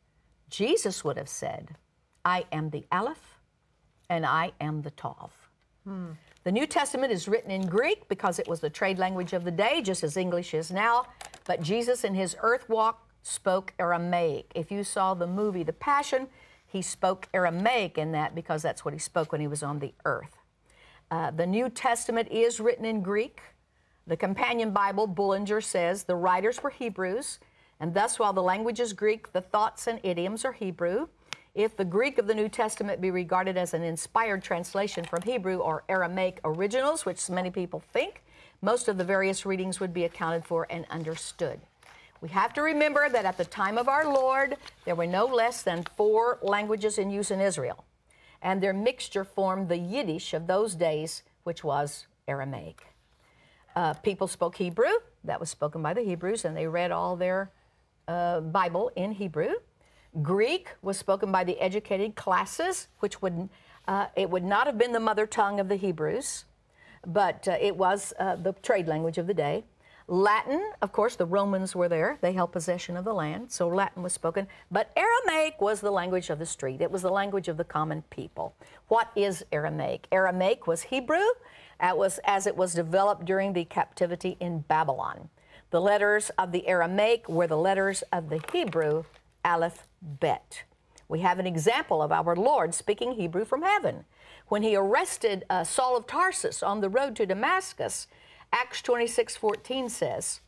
Jesus would have said, I am the Aleph and I am the Tav. Hmm. The New Testament is written in Greek because it was the trade language of the day, just as English is now. But Jesus in his earth walk spoke Aramaic. If you saw the movie The Passion, he spoke Aramaic in that because that's what he spoke when he was on the earth. Uh, the New Testament is written in Greek. The Companion Bible, Bullinger, says the writers were Hebrews, and thus while the language is Greek, the thoughts and idioms are Hebrew. If the Greek of the New Testament be regarded as an inspired translation from Hebrew or Aramaic originals, which many people think, most of the various readings would be accounted for and understood. We have to remember that at the time of our Lord, there were no less than four languages in use in Israel, and their mixture formed the Yiddish of those days, which was Aramaic. Uh, people spoke Hebrew. That was spoken by the Hebrews, and they read all their uh, Bible in Hebrew. Greek was spoken by the educated classes, which would, uh, it would not have been the mother tongue of the Hebrews, but uh, it was uh, the trade language of the day. Latin, of course, the Romans were there. They held possession of the land, so Latin was spoken. But Aramaic was the language of the street. It was the language of the common people. What is Aramaic? Aramaic was Hebrew, it was, as it was developed during the captivity in Babylon. The letters of the Aramaic were the letters of the Hebrew Aleph, Bet. We have an example of our Lord speaking Hebrew from heaven. When he arrested uh, Saul of Tarsus on the road to Damascus, Acts twenty-six fourteen says,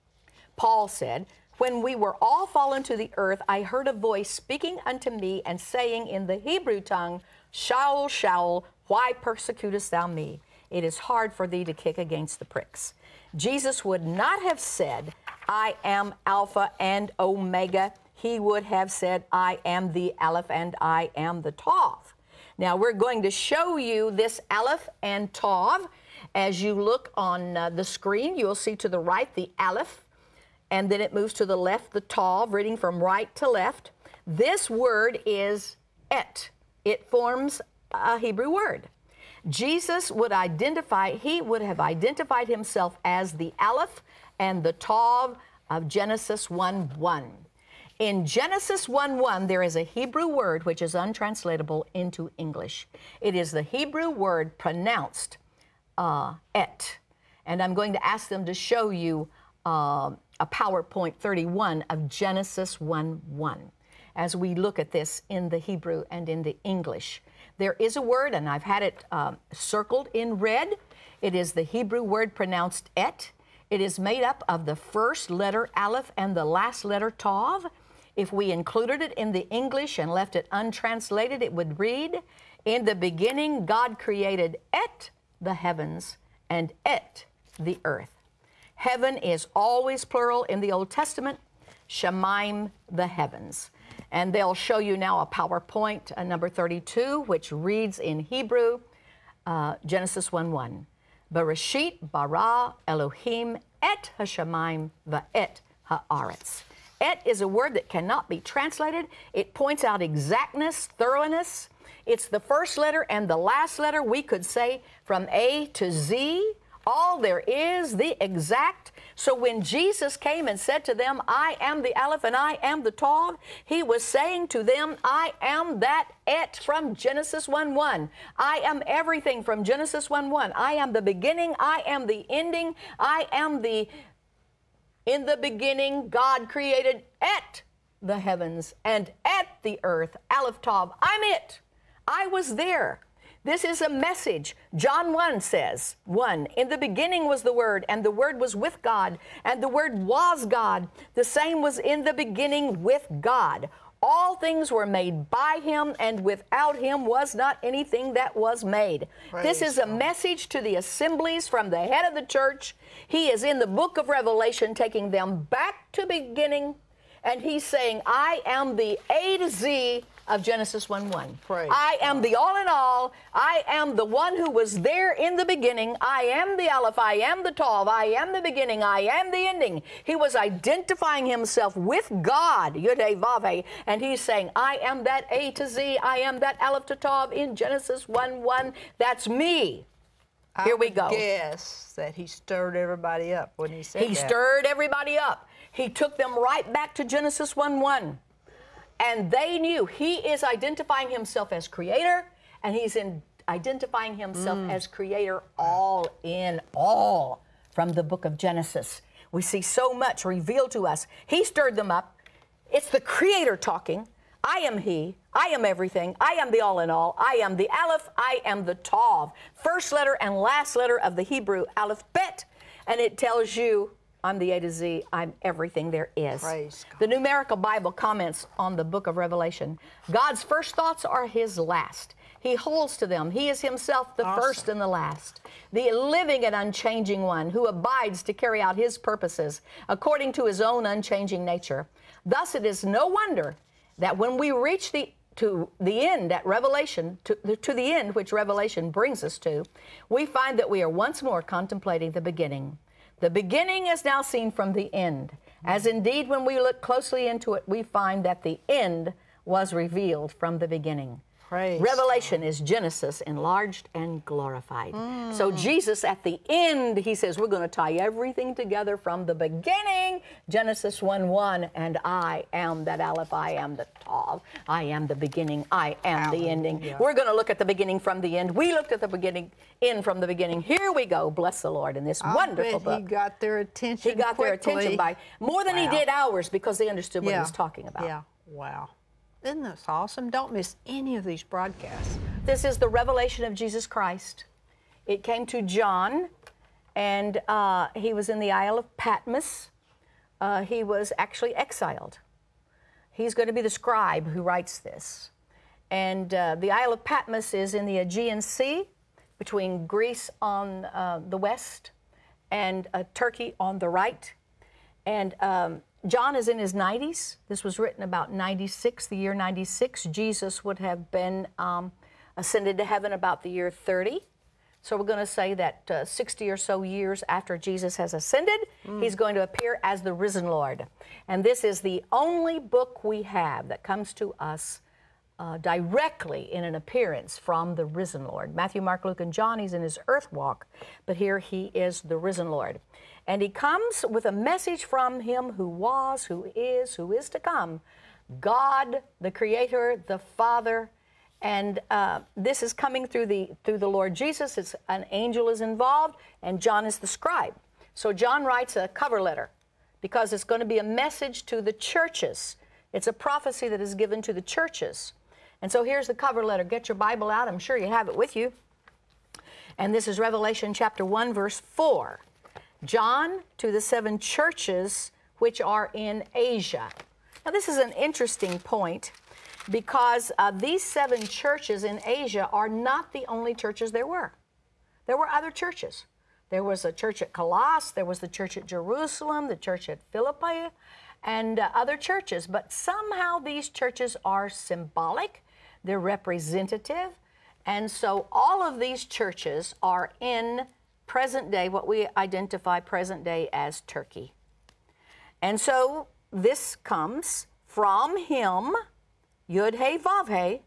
Paul said, when we were all fallen to the earth, I heard a voice speaking unto me and saying in the Hebrew tongue, Shaul, Shaul, why persecutest thou me? it is hard for thee to kick against the pricks. Jesus would not have said, I am Alpha and Omega. He would have said, I am the Aleph and I am the Tav. Now, we're going to show you this Aleph and Tav. As you look on uh, the screen, you'll see to the right the Aleph, and then it moves to the left, the Tav, reading from right to left. This word is et. It forms a Hebrew word. Jesus would identify, he would have identified himself as the Aleph and the Tav of Genesis one one. In Genesis one one, there is a Hebrew word which is untranslatable into English. It is the Hebrew word pronounced uh, et. And I'm going to ask them to show you uh, a PowerPoint thirty-one of Genesis one one as we look at this in the Hebrew and in the English. There is a word, and I've had it um, circled in red. It is the Hebrew word pronounced et. It is made up of the first letter Aleph and the last letter Tav. If we included it in the English and left it untranslated, it would read, in the beginning God created et, the heavens, and et, the earth. Heaven is always plural in the Old Testament, Shemaim, the heavens. And they'll show you now a PowerPoint, uh, number thirty-two, which reads in Hebrew, uh, Genesis one one. Bereshit bara Elohim et hashamayim va'et haaretz. Et is a word that cannot be translated. It points out exactness, thoroughness. It's the first letter and the last letter, we could say, from A to Z. All there is, the exact. So when Jesus came and said to them, I am the Aleph and I am the Tav, he was saying to them, I am that et from Genesis one one. I am everything from Genesis one one. I am the beginning, I am the ending, I am the, in the beginning, God created et the heavens and et the earth, Aleph Tav. I'm it. I was there. This is a message. John one says, one, in the beginning was the Word, and the Word was with God, and the Word was God. The same was in the beginning with God. All things were made by him, and without him was not anything that was made. Praise this is a God. Message to the assemblies from the head of the church. He is in the book of Revelation, taking them back to beginning, and he's saying, I am the A to Z of Genesis one one. Praise I am God. The all in all. I am the one who was there in the beginning. I am the Aleph. I am the Tav. I am the beginning. I am the ending. He was identifying himself with God, Yud-Heh-Vav-Heh, and he's saying, I am that A to Z. I am that Aleph to Tav in Genesis one one. That's me. Here we go.
I would guess that he stirred everybody up when he said
he
that.
He stirred everybody up. He took them right back to Genesis one one. And they knew he is identifying himself as creator, and he's in identifying himself mm. as creator all in all from the book of Genesis. We see so much revealed to us. He stirred them up. It's the creator talking. I am he. I am everything. I am the all in all. I am the Aleph. I am the Tav. First letter and last letter of the Hebrew alphabet. And it tells you, I'm the A to Z. I'm everything there is.
Praise God.
The Numerical Bible comments on the book of Revelation. God's first thoughts are his last. He holds to them. He is himself the awesome. First and the last, the living and unchanging one who abides to carry out his purposes according to his own unchanging nature. Thus it is no wonder that when we reach the to the end at Revelation, to, to the end which Revelation brings us to, we find that we are once more contemplating the beginning. The beginning is now seen from the end, as indeed when we look closely into it, we find that the end was revealed from the beginning.
Praise
Revelation
God.
Is Genesis enlarged and glorified. Mm. So Jesus at the end, he says, we're going to tie everything together from the beginning, Genesis one one, and I am that Aleph, I am the Tav, I am the beginning, I am Hallelujah. The ending. We're going to look at the beginning from the end. We looked at the beginning, in from the beginning. Here we go, bless the Lord, in this
I
wonderful
bet
book.
He got their attention
He got
quickly.
their attention by more than
wow.
he did ours because they understood what
yeah.
he was talking about.
Yeah, wow. Isn't this awesome? Don't miss any of these broadcasts.
This is the revelation of Jesus Christ. It came to John, and uh, he was in the Isle of Patmos. Uh, he was actually exiled. He's going to be the scribe who writes this. And uh, the Isle of Patmos is in the Aegean Sea. between Greece on uh, the west and uh, Turkey on the right. And um, John is in his nineties. This was written about ninety-six, the year ninety-six. Jesus would have been um, ascended to heaven about the year thirty. So we're going to say that uh, sixty or so years after Jesus has ascended, mm. he's going to appear as the risen Lord. And this is the only book we have that comes to us uh, directly in an appearance from the risen Lord. Matthew, Mark, Luke, and John, he's in his earth walk, but here he is the risen Lord. And he comes with a message from him who was, who is, who is to come, God, the Creator, the Father. And uh, this is coming through the through the Lord Jesus. It's, an angel is involved, and John is the scribe. So John writes a cover letter because it's going to be a message to the churches. It's a prophecy that is given to the churches. And so here's the cover letter. Get your Bible out. I'm sure you have it with you. And this is Revelation chapter one, verse four. John to the seven churches which are in Asia. Now this is an interesting point, because uh, these seven churches in Asia are not the only churches there were. There were other churches. There was a church at Colossus, there was the church at Jerusalem, the church at Philippi, and uh, other churches. But somehow these churches are symbolic, they're representative, and so all of these churches are in present day, what we identify present day as Turkey. And so this comes from him, Yud He Vav He,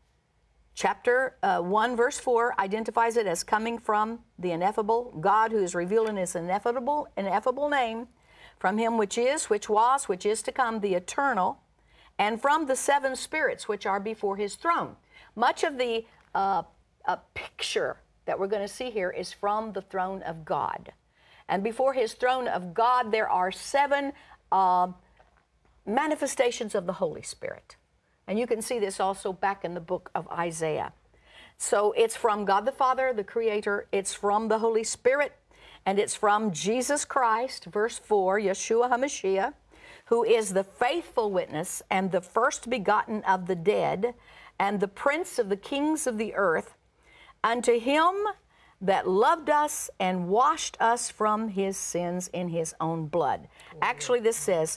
chapter uh, one, verse four, identifies it as coming from the ineffable God who is revealed in his ineffable, ineffable name, from him which is, which was, which is to come, the eternal, and from the seven spirits which are before his throne. Much of the uh, uh, picture that we're going to see here is from the throne of God. And before his throne of God, there are seven uh, manifestations of the Holy Spirit. And you can see this also back in the book of Isaiah. So it's from God the Father, the Creator, it's from the Holy Spirit, and it's from Jesus Christ, verse four, Yeshua HaMashiach, who is the faithful witness and the first begotten of the dead, and the prince of the kings of the earth, unto him that loved us and washed us from his sins in his own blood. Actually, this says,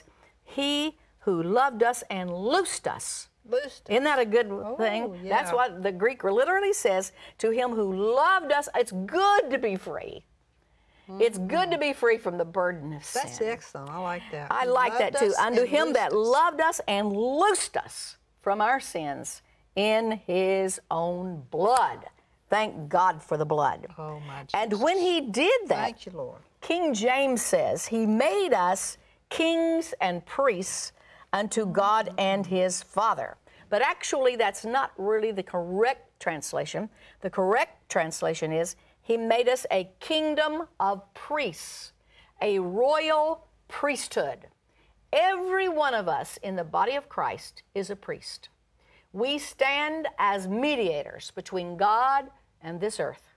he who loved us and loosed us.
Loosed.
Isn't that a good
Oh,
thing?
yeah.
That's what the Greek literally says, to him who loved us. It's good to be free. Mm-hmm. It's good to be free from the burden of sin.
That's excellent. I like that.
I like that
Loved
too.
us
Unto
and
him
loosed
that
us.
loved us and loosed us from our sins in his own blood. Thank God for the blood.
Oh, my Jesus.
And when he did that,
Thank you, Lord.
King James says, he made us kings and priests unto God and his Father. But actually, that's not really the correct translation. The correct translation is, he made us a kingdom of priests, a royal priesthood. Every one of us in the body of Christ is a priest. We stand as mediators between God and this earth.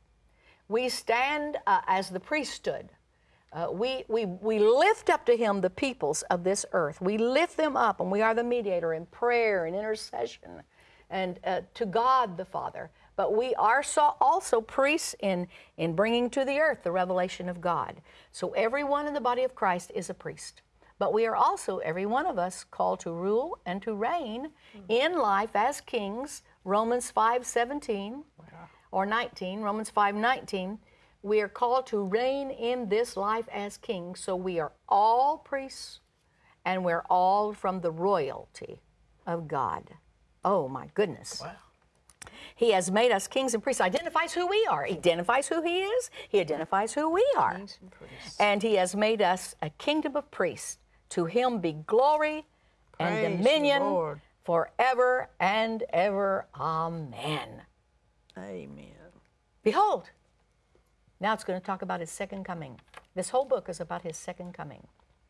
We stand uh, as the priesthood. Uh, we, we, we lift up to him the peoples of this earth. We lift them up, and we are the mediator in prayer and intercession and uh, to God the Father. But we are so also priests in, in bringing to the earth the revelation of God. So everyone in the body of Christ is a priest. But we are also, every one of us, called to rule and to reign in life as kings. Romans five seventeen or nineteen, Romans five nineteen. We are called to reign in this life as kings. So we are all priests, and we're all from the royalty of God. Oh, my goodness.
Wow.
He has made us kings and priests. Identifies who we are. He identifies who he is. He identifies who we are.
Kings and priests.
And he has made us a kingdom of priests. To him be glory and
Praise
dominion
the Lord.
forever and ever. Amen.
Amen.
Behold, now it's going to talk about his second coming. This whole book is about his second coming.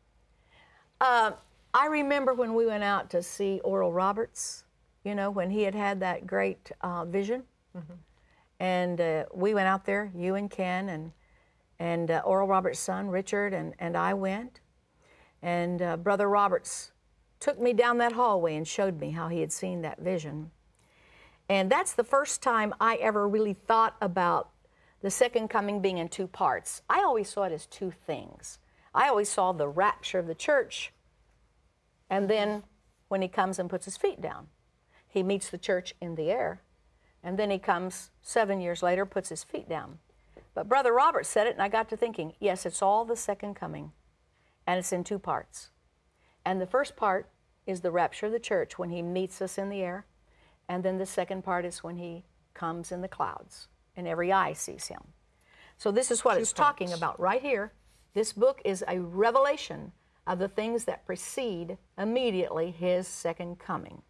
Uh, I remember when we went out to see Oral Roberts, you know, when he had had that great uh, vision. Mm-hmm. And uh, we went out there, you and Ken, and, and uh, Oral Roberts' son, Richard, and, and I went. And uh, Brother Roberts took me down that hallway and showed me how he had seen that vision. And that's the first time I ever really thought about the second coming being in two parts. I always saw it as two things. I always saw the rapture of the church, and then when he comes and puts his feet down, he meets the church in the air, and then he comes seven years later, puts his feet down. But Brother Robert said it, and I got to thinking, yes, it's all the second coming, and it's in two parts. And the first part is the rapture of the church when he meets us in the air, and then the second part is when he comes in the clouds, and every eye sees him. So this is what
Two
it's
parts.
talking about right here. This book is a revelation of the things that precede immediately his second coming.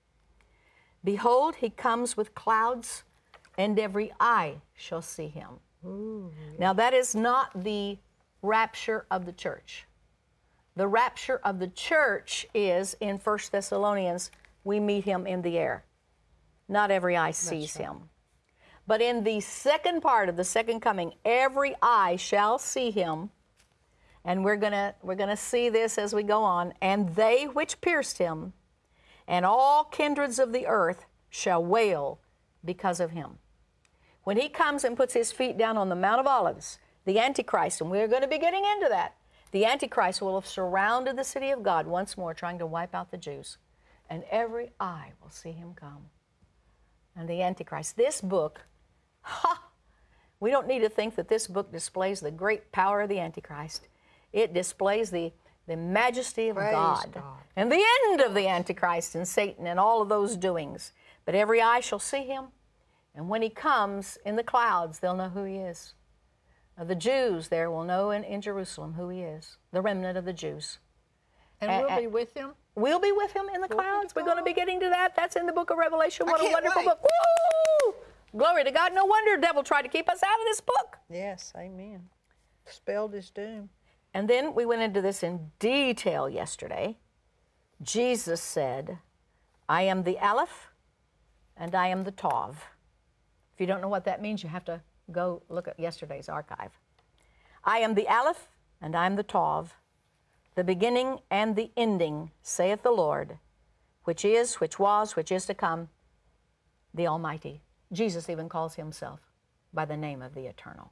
Behold, he comes with clouds, and every eye shall see him.
Ooh.
Now, that is not the rapture of the church. The rapture of the church is in First Thessalonians, we meet him in the air. Not every eye sees
right.
him. But in the second part of the second coming, every eye shall see him. And we're gonna we're gonna see this as we go on. And they which pierced him, and all kindreds of the earth shall wail because of him. When he comes and puts his feet down on the Mount of Olives, the Antichrist, and we're going to be getting into that, the Antichrist will have surrounded the city of God once more, trying to wipe out the Jews. And every eye will see him come. And the Antichrist, this book, ha! We don't need to think that this book displays the great power of the Antichrist. It displays the, the majesty of
Praise
God,
God.
and the end of the Antichrist and Satan and all of those doings. But every eye shall see him, and when he comes in the clouds, they'll know who he is. Now, the Jews there will know in, in Jerusalem who he is, the remnant of the Jews.
And
A-
we'll
a-
be with him.
We'll be with him in the
We'll be
clouds. We're going to be
gone.
getting to that. That's in the book of Revelation.
I
What a
can't
wonderful
wait.
book. Woo! Glory to God. No wonder the devil tried to keep us out of this book.
Yes, amen. Spelled his doom.
And then we went into this in detail yesterday. Jesus said, I am the Aleph and I am the Tav. If you don't know what that means, you have to go look at yesterday's archive. I am the Aleph and I am the Tav, the beginning and the ending, saith the Lord, which is, which was, which is to come, the Almighty. Jesus even calls himself by the name of the Eternal.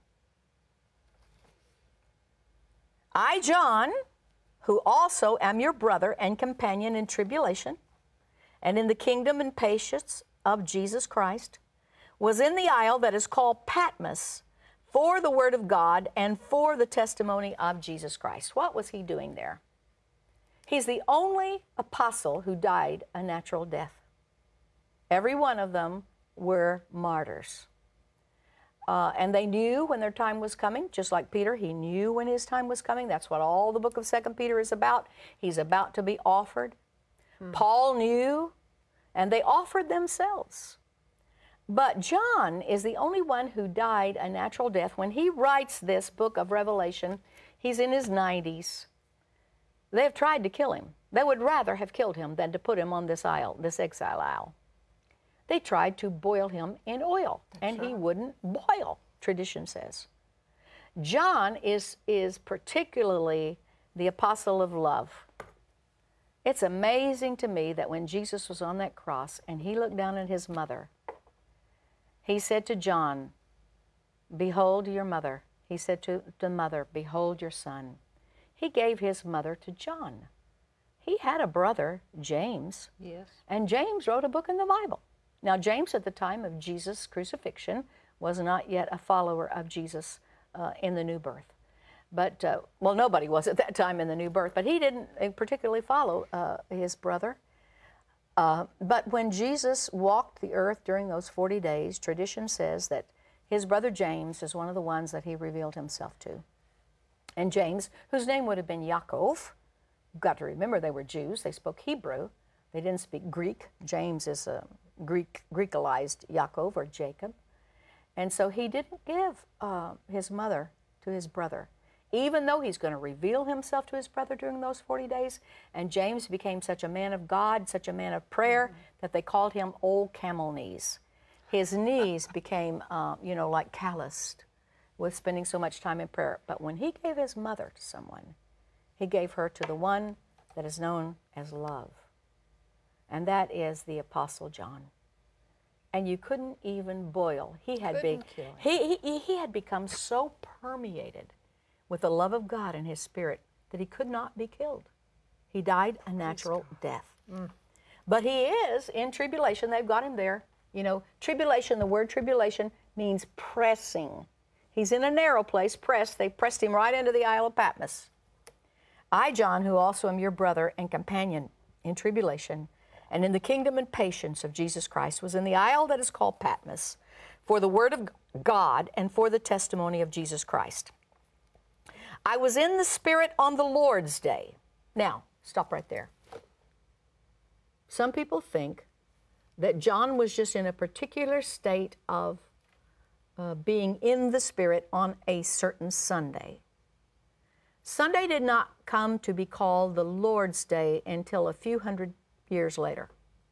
I, John, who also am your brother and companion in tribulation, and in the kingdom and patience of Jesus Christ, was in the isle that is called Patmos for the word of God and for the testimony of Jesus Christ. What was he doing there? He's the only apostle who died a natural death. Every one of them were martyrs. Uh, and they knew when their time was coming, just like Peter, he knew when his time was coming. That's what all the book of Second Peter is about. He's about to be offered. Hmm. Paul knew, and they offered themselves. But John is the only one who died a natural death. When he writes this book of Revelation, he's in his nineties. They have tried to kill him. They would rather have killed him than to put him on this isle, this exile isle. They tried to boil him in oil, That's and right. he wouldn't boil, tradition says. John is, is particularly the apostle of love. It's amazing to me that when Jesus was on that cross and he looked down at his mother, he said to John, behold your mother. He said to the mother, behold your son. He gave his mother to John. He had a brother, James,
yes.
and James wrote a book in the Bible. Now, James, at the time of Jesus' crucifixion, was not yet a follower of Jesus uh, in the new birth. But, uh, well, nobody was at that time in the new birth, but he didn't particularly follow uh, his brother. Uh, but when Jesus walked the earth during those forty days, tradition says that his brother James is one of the ones that he revealed himself to. And James, whose name would have been Yaakov, you've got to remember they were Jews, they spoke Hebrew, they didn't speak Greek. James is a Greek, Greekalized Yaakov or Jacob. And so he didn't give uh, his mother to his brother, even though he's going to reveal himself to his brother during those forty days. And James became such a man of God, such a man of prayer, mm-hmm. that they called him Old Camel Knees. His knees became, uh, you know, like calloused with spending so much time in prayer. But when he gave his mother to someone, he gave her to the one that is known as love. And that is the Apostle John. and you couldn't even boil. He had been,
Couldn't kill him.
he, he, he had become so permeated with the love of God in his spirit that he could not be killed. He died a natural death.
Mm.
But he is in tribulation. They've got him there. You know, tribulation, the word tribulation means pressing. He's in a narrow place, pressed. They pressed him right into the Isle of Patmos. I, John, who also am your brother and companion in tribulation and in the kingdom and patience of Jesus Christ, was in the isle that is called Patmos for the word of God and for the testimony of Jesus Christ. I was in the Spirit on the Lord's day. Now, stop right there. Some people think that John was just in a particular state of uh, being in the Spirit on a certain Sunday. Sunday did not come to be called the Lord's Day until a few hundred years later.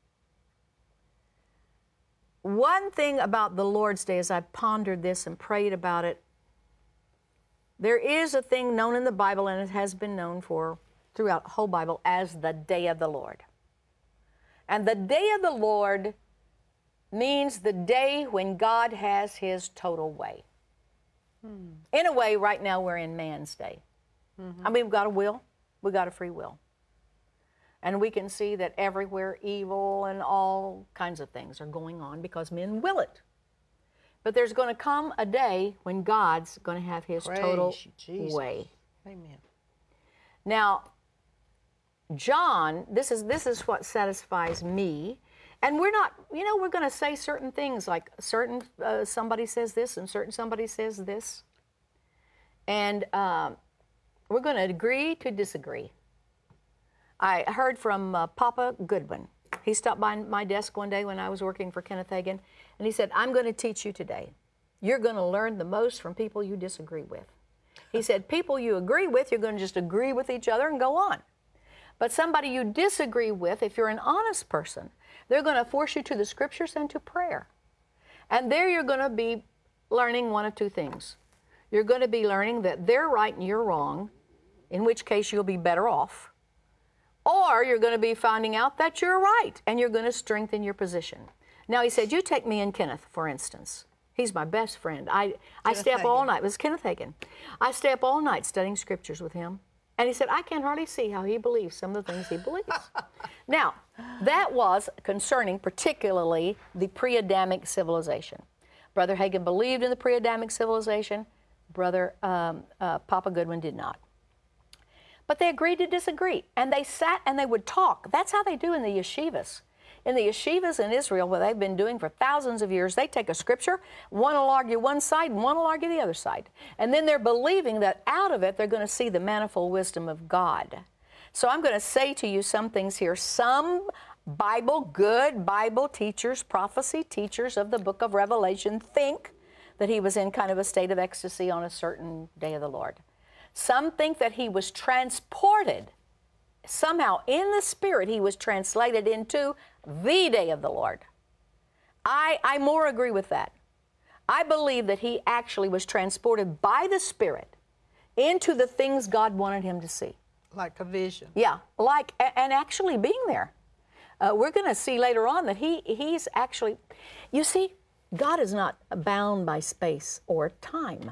One thing about the Lord's Day, as I pondered this and prayed about it, there is a thing known in the Bible, and it has been known for throughout the whole Bible, as the Day of the Lord. And the Day of the Lord means the day when God has his total way. Hmm. In a way, right now we're in man's day. Mm-hmm. I mean, we've got a will, we've got a free will. And we can see that everywhere evil and all kinds of things are going on because men will it. But there's going to come a day when God's going to have his
Praise
total
Jesus.
way.
Amen.
Now, John, this is this is what satisfies me, and we're not, you know, we're going to say certain things like certain uh, somebody says this and certain somebody says this, and um, we're going to agree to disagree. I heard from uh, Papa Goodwin. He stopped by my desk one day when I was working for Kenneth Hagin, and he said, "I'm going to teach you today. You're going to learn the most from people you disagree with." He said, "People you agree with, you're going to just agree with each other and go on. But somebody you disagree with, if you're an honest person, they're going to force you to the scriptures and to prayer. And there you're going to be learning one of two things. You're going to be learning that they're right and you're wrong, in which case you'll be better off. Or you're going to be finding out that you're right, and you're going to strengthen your position." Now, he said, you take me and Kenneth, for instance. He's my best friend. I, I stay up all night. It was Kenneth Hagin. I stay up all night studying scriptures with him. And he said, I can hardly see how he believes some of the things he believes. Now, that was concerning particularly the pre-Adamic civilization. Brother Hagin believed in the pre-Adamic civilization. Brother um, uh, Papa Goodwin did not. But they agreed to disagree. And they sat and they would talk. That's how they do in the yeshivas. In the yeshivas in Israel, what they've been doing for thousands of years, they take a scripture, one will argue one side and one will argue the other side. And then they're believing that out of it, they're going to see the manifold wisdom of God. So I'm going to say to you some things here. Some Bible, good Bible teachers, prophecy teachers of the book of Revelation think that he was in kind of a state of ecstasy on a certain day of the Lord. Some think that he was transported. Somehow in the Spirit, he was translated into the day of the Lord. I, I more agree with that. I believe that he actually was transported by the Spirit into the things God wanted him to see.
Like a vision.
Yeah, like, and actually being there. Uh, we're going to see later on that he he's actually, you see, God is not bound by space or time.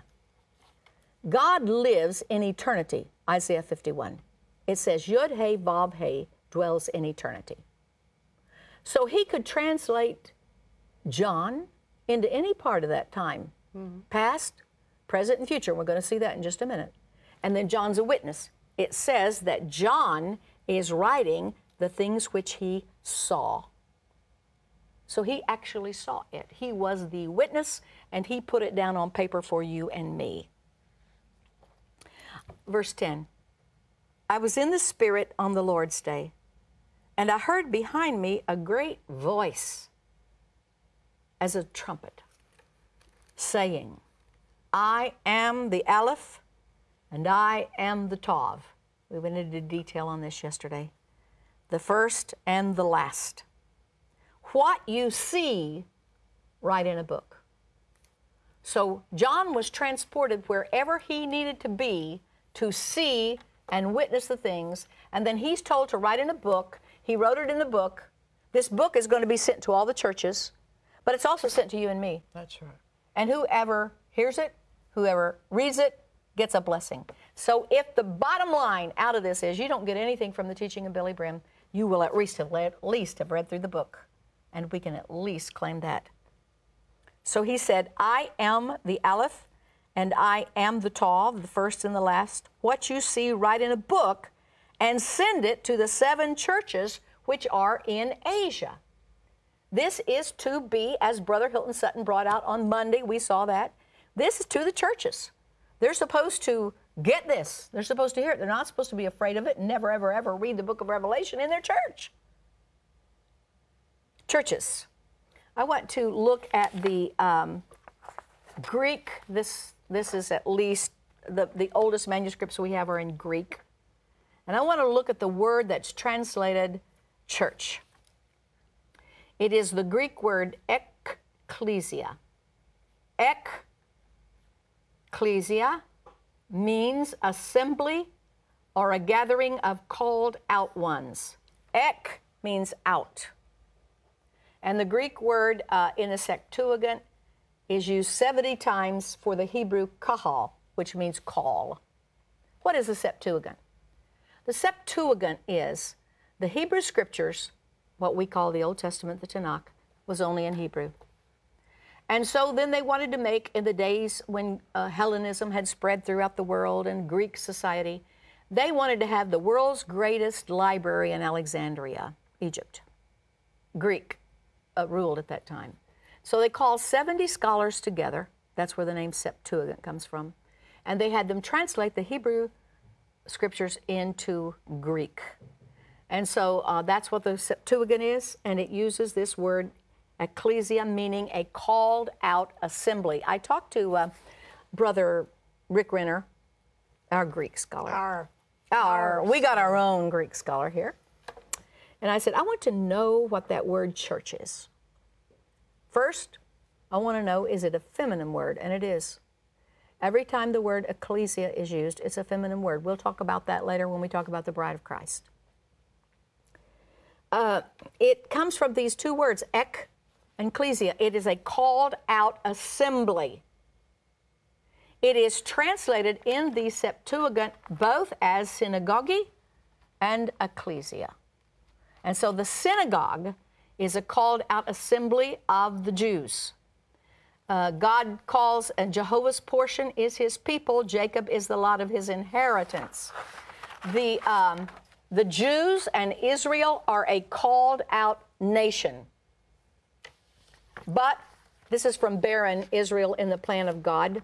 God lives in eternity, Isaiah fifty-one. It says, Yud He Vav He dwells in eternity. So he could translate John into any part of that time, mm-hmm. past, present, and future. We're going to see that in just a minute. And then John's a witness. It says that John is writing the things which he saw. So he actually saw it. He was the witness, and he put it down on paper for you and me. Verse ten. I was in the Spirit on the Lord's day, and I heard behind me a great voice as a trumpet, saying, I am the Aleph, and I am the Tav. We went into detail on this yesterday. The first and the last. What you see, write in a book. So John was transported wherever he needed to be to see and witness the things, and then he's told to write in a book. He wrote it in the book. This book is going to be sent to all the churches, but But it's also sent to you and me.
That's right.
And whoever hears it, whoever reads it, gets a blessing. So if the bottom line out of this is you don't get anything from the teaching of Billy Brim, you will at least have, at least have read through the book. And we can at least claim that. So he said, I am the Aleph, and I am the Tav, the first and the last. What you see, write in a book, and send it to the seven churches which are in Asia. This is to be, as Brother Hilton Sutton brought out on Monday, we saw that. This is to the churches. They're supposed to get this. They're supposed to hear it. They're not supposed to be afraid of it and never, ever, ever read the book of Revelation in their church. Churches. I want to look at the um, Greek. This, this is at least the, the oldest manuscripts we have are in Greek. And I want to look at the word that's translated church. It is the Greek word ekklesia. Ekklesia means assembly or a gathering of called out ones. Ek means out. And the Greek word uh, in the Septuagint is used seventy times for the Hebrew kahal, which means call. What is the Septuagint? The Septuagint is the Hebrew Scriptures, what we call the Old Testament, the Tanakh, was only in Hebrew. And so then they wanted to make, in the days when uh, Hellenism had spread throughout the world and Greek society, they wanted to have the world's greatest library in Alexandria, Egypt. Greek uh, ruled at that time. So they called seventy scholars together. That's where the name Septuagint comes from. And they had them translate the Hebrew Scriptures into Greek. And so uh, that's what the Septuagint is, and it uses this word ecclesia, meaning a called out assembly. I talked to uh, Brother Rick Renner, our Greek scholar.
Our,
our, we got our own Greek scholar here. And I said, I want to know what that word church is. First, I want to know, is it a feminine word? And it is. Every time the word ecclesia is used, it's a feminine word. We'll talk about that later when we talk about the bride of Christ. Uh, it comes from these two words, ek and ecclesia. It is a called out assembly. It is translated in the Septuagint both as synagogue and ecclesia. And so the synagogue is a called out assembly of the Jews. Uh, God calls, and Jehovah's portion is his people. Jacob is the lot of his inheritance. The, um, the Jews and Israel are a called out nation. But this is from barren Israel in the plan of God.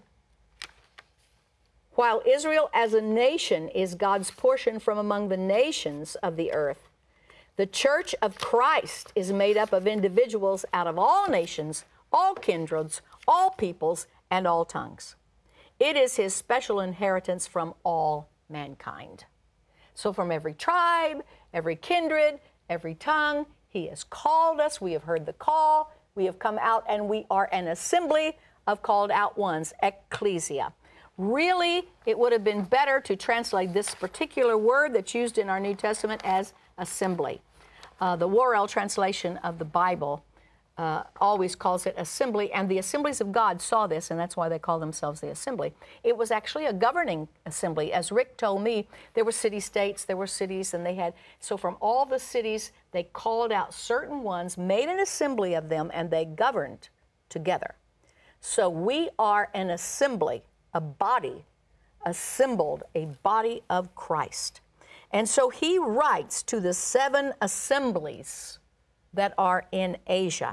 While Israel as a nation is God's portion from among the nations of the earth, the church of Christ is made up of individuals out of all nations, all kindreds, all peoples, and all tongues. It is his special inheritance from all mankind. So from every tribe, every kindred, every tongue, he has called us. We have heard the call. We have come out, and we are an assembly of called out ones, ecclesia. Really, it would have been better to translate this particular word that's used in our New Testament as assembly. Uh, the Worrell translation of the Bible uh, always calls it assembly, and the Assemblies of God saw this, and that's why they call themselves the assembly. It was actually a governing assembly. As Rick told me, there were city-states, there were cities, and they had, so from all the cities, they called out certain ones, made an assembly of them, and they governed together. So we are an assembly, a body, assembled, a body of Christ. And so he writes to the seven assemblies that are in Asia.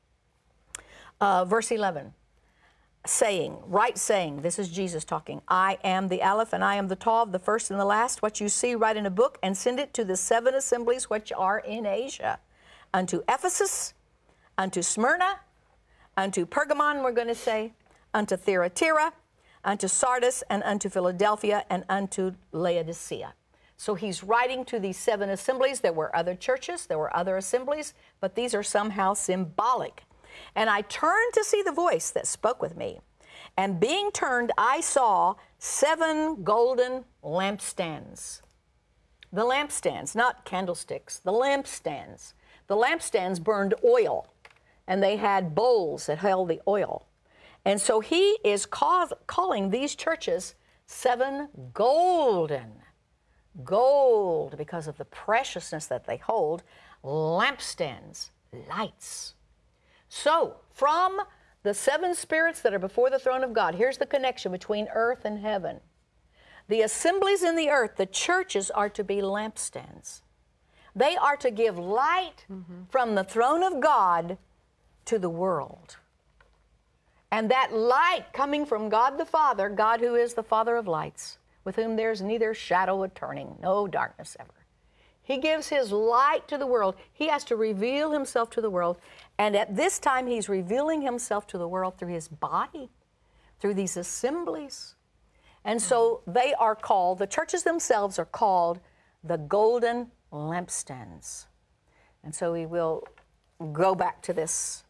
Uh, verse eleven, saying, write saying, this is Jesus talking, I am the Aleph and I am the Tav, the first and the last. What you see, write in a book and send it to the seven assemblies which are in Asia. Unto Ephesus, unto Smyrna, unto Pergamon, we're going to say, unto Thyatira, unto Sardis, and unto Philadelphia, and unto Laodicea. So he's writing to these seven assemblies. There were other churches, there were other assemblies, but these are somehow symbolic. And I turned to see the voice that spoke with me. And being turned, I saw seven golden lampstands. The lampstands, not candlesticks, the lampstands. The lampstands burned oil. and they had bowls that held the oil. And so he is call, calling these churches seven golden, gold, because of the preciousness that they hold, lampstands, lights. So from the seven spirits that are before the throne of God, here's the connection between earth and heaven. The assemblies in the earth, the churches, are to be lampstands. They are to give light mm-hmm. from the throne of God to the world. And that light coming from God the Father, God who is the Father of lights, with whom there's neither shadow of turning, no darkness ever. He gives his light to the world. He has to reveal himself to the world. And at this time, he's revealing himself to the world through his body, through these assemblies. And so they are called, the churches themselves are called the golden lampstands. And so we will go back to this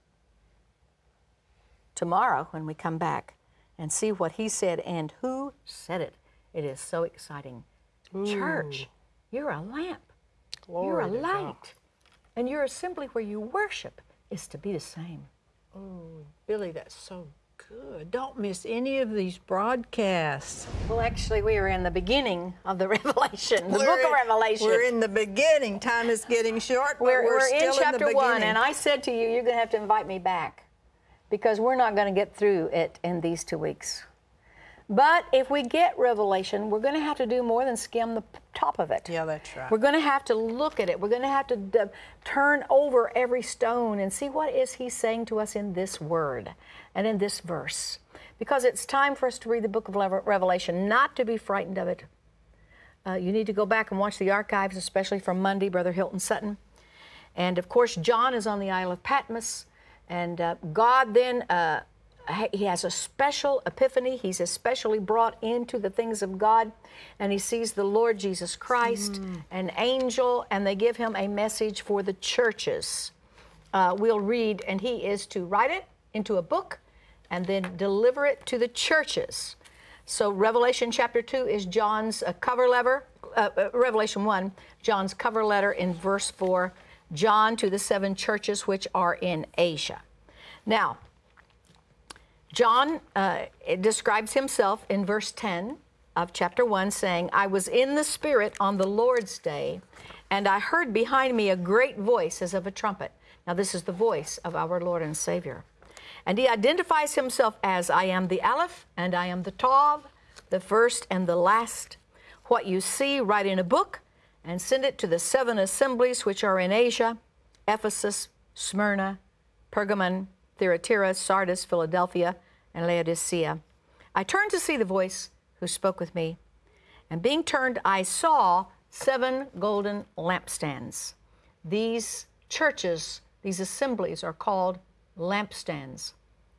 tomorrow when we come back and see what he said and who said it. It is so exciting. Ooh. Church, you're a lamp. Glory you're a light. God. And your assembly where you worship is to be the same.
Oh, Billy, that's so good. Don't miss any of these broadcasts.
Well, actually, we are in the beginning of the Revelation, the
we're
book
in,
of Revelation.
We're in the beginning. Time is getting short, but
we're,
we're,
we're
still
in chapter
in the
one,
beginning.
and I said to you, you're going to have to invite me back because we're not going to get through it in these two weeks. But if we get Revelation, we're going to have to do more than skim the top of it.
Yeah, that's right.
We're going to have to look at it. We're going to have to d- turn over every stone and see what is he saying to us in this word and in this verse. Because it's time for us to read the book of Revelation, not to be frightened of it. Uh, you need to go back and watch the archives, especially from Monday, Brother Hilton Sutton. And, of course, John is on the Isle of Patmos. And uh, God then... Uh, He has a special epiphany. He's especially brought into the things of God, and he sees the Lord Jesus Christ, mm. an angel, and they give him a message for the churches. Uh, we'll read, and he is to write it into a book and then deliver it to the churches. So Revelation chapter two is John's uh, cover letter, uh, uh, Revelation one, John's cover letter in verse four, John to the seven churches which are in Asia. Now, John uh, describes himself in verse ten of chapter one, saying, I was in the Spirit on the Lord's day, and I heard behind me a great voice as of a trumpet. Now, this is the voice of our Lord and Savior. And he identifies himself as, I am the Aleph, and I am the Tav, the first and the last. What you see, write in a book, and send it to the seven assemblies which are in Asia, Ephesus, Smyrna, Pergamon, Thyatira, Sardis, Philadelphia, and Laodicea. I turned to see the voice who spoke with me, and being turned, I saw seven golden lampstands. These churches, these assemblies are called lampstands.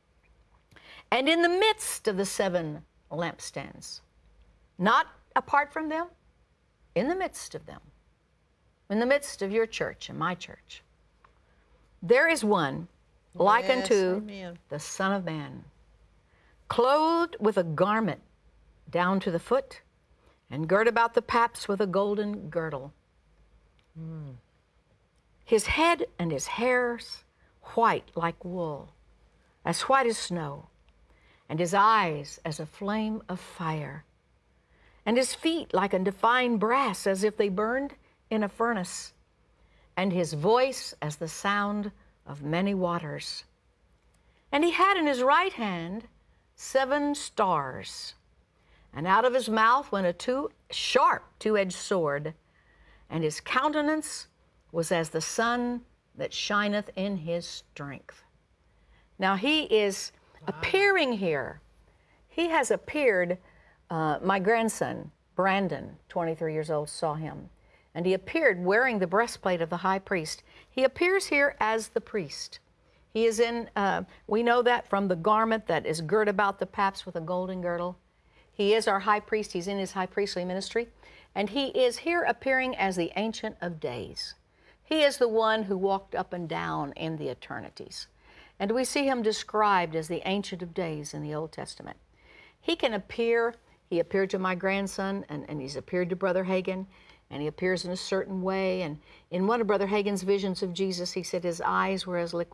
And in the midst of the seven lampstands, not apart from them, in the midst of them, in the midst of your church and my church, there is one like yes, unto amen. The Son of Man, clothed with a garment down to the foot, and girt about the paps with a golden girdle. Mm. His head and his hairs white like wool, as white as snow, and his eyes as a flame of fire, and his feet like unto fine brass, as if they burned in a furnace, and his voice as the sound of many waters. And he had in his right hand seven stars, and out of his mouth went a two sharp two-edged sword, and his countenance was as the sun that shineth in his strength. Now he is wow. appearing here. He has appeared, uh, my grandson, Brandon, twenty-three years old, saw him. And he appeared wearing the breastplate of the high priest. He appears here as the priest. He is in, uh, we know that from the garment that is girt about the paps with a golden girdle. He is our high priest. He's in his high priestly ministry. And he is here appearing as the Ancient of Days. He is the one who walked up and down in the eternities. And we see him described as the Ancient of Days in the Old Testament. He can appear, he appeared to my grandson, and, and he's appeared to Brother Hagin, and he appears in a certain way. And in one of Brother Hagin's visions of Jesus, he said his eyes were as liquid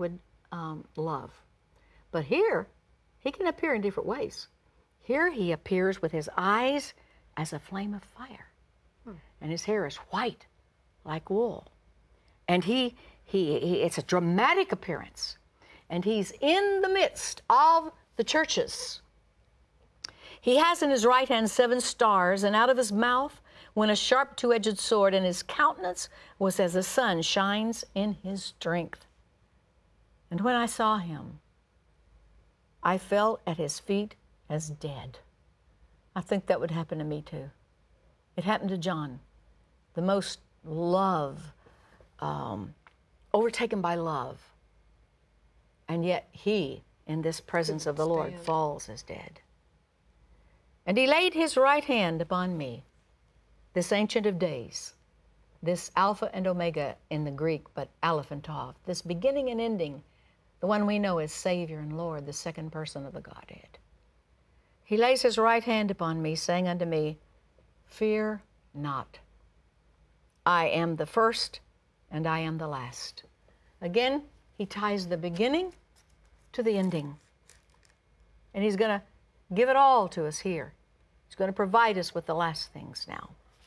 um, love. But here, he can appear in different ways. Here he appears with his eyes as a flame of fire. Hmm. And his hair is white like wool. And he, he, he, it's a dramatic appearance. And he's in the midst of the churches. He has in his right hand seven stars, and out of his mouth went a sharp two-edged sword, and his countenance was as the sun shines in his strength. And when I saw him, I fell at his feet as dead. I think that would happen to me too. It happened to John, the most love, um, overtaken by love. And yet he, in this presence of the Lord, falls as dead. And he laid his right hand upon me, this Ancient of Days, this Alpha and Omega in the Greek, but Aleph and Tav, this beginning and ending, the one we know as Savior and Lord, the second person of the Godhead. He lays his right hand upon me, saying unto me, fear not. I am the first and I am the last. Again, he ties the beginning to the ending. And he's going to give it all to us here. He's going to provide us with the last things now.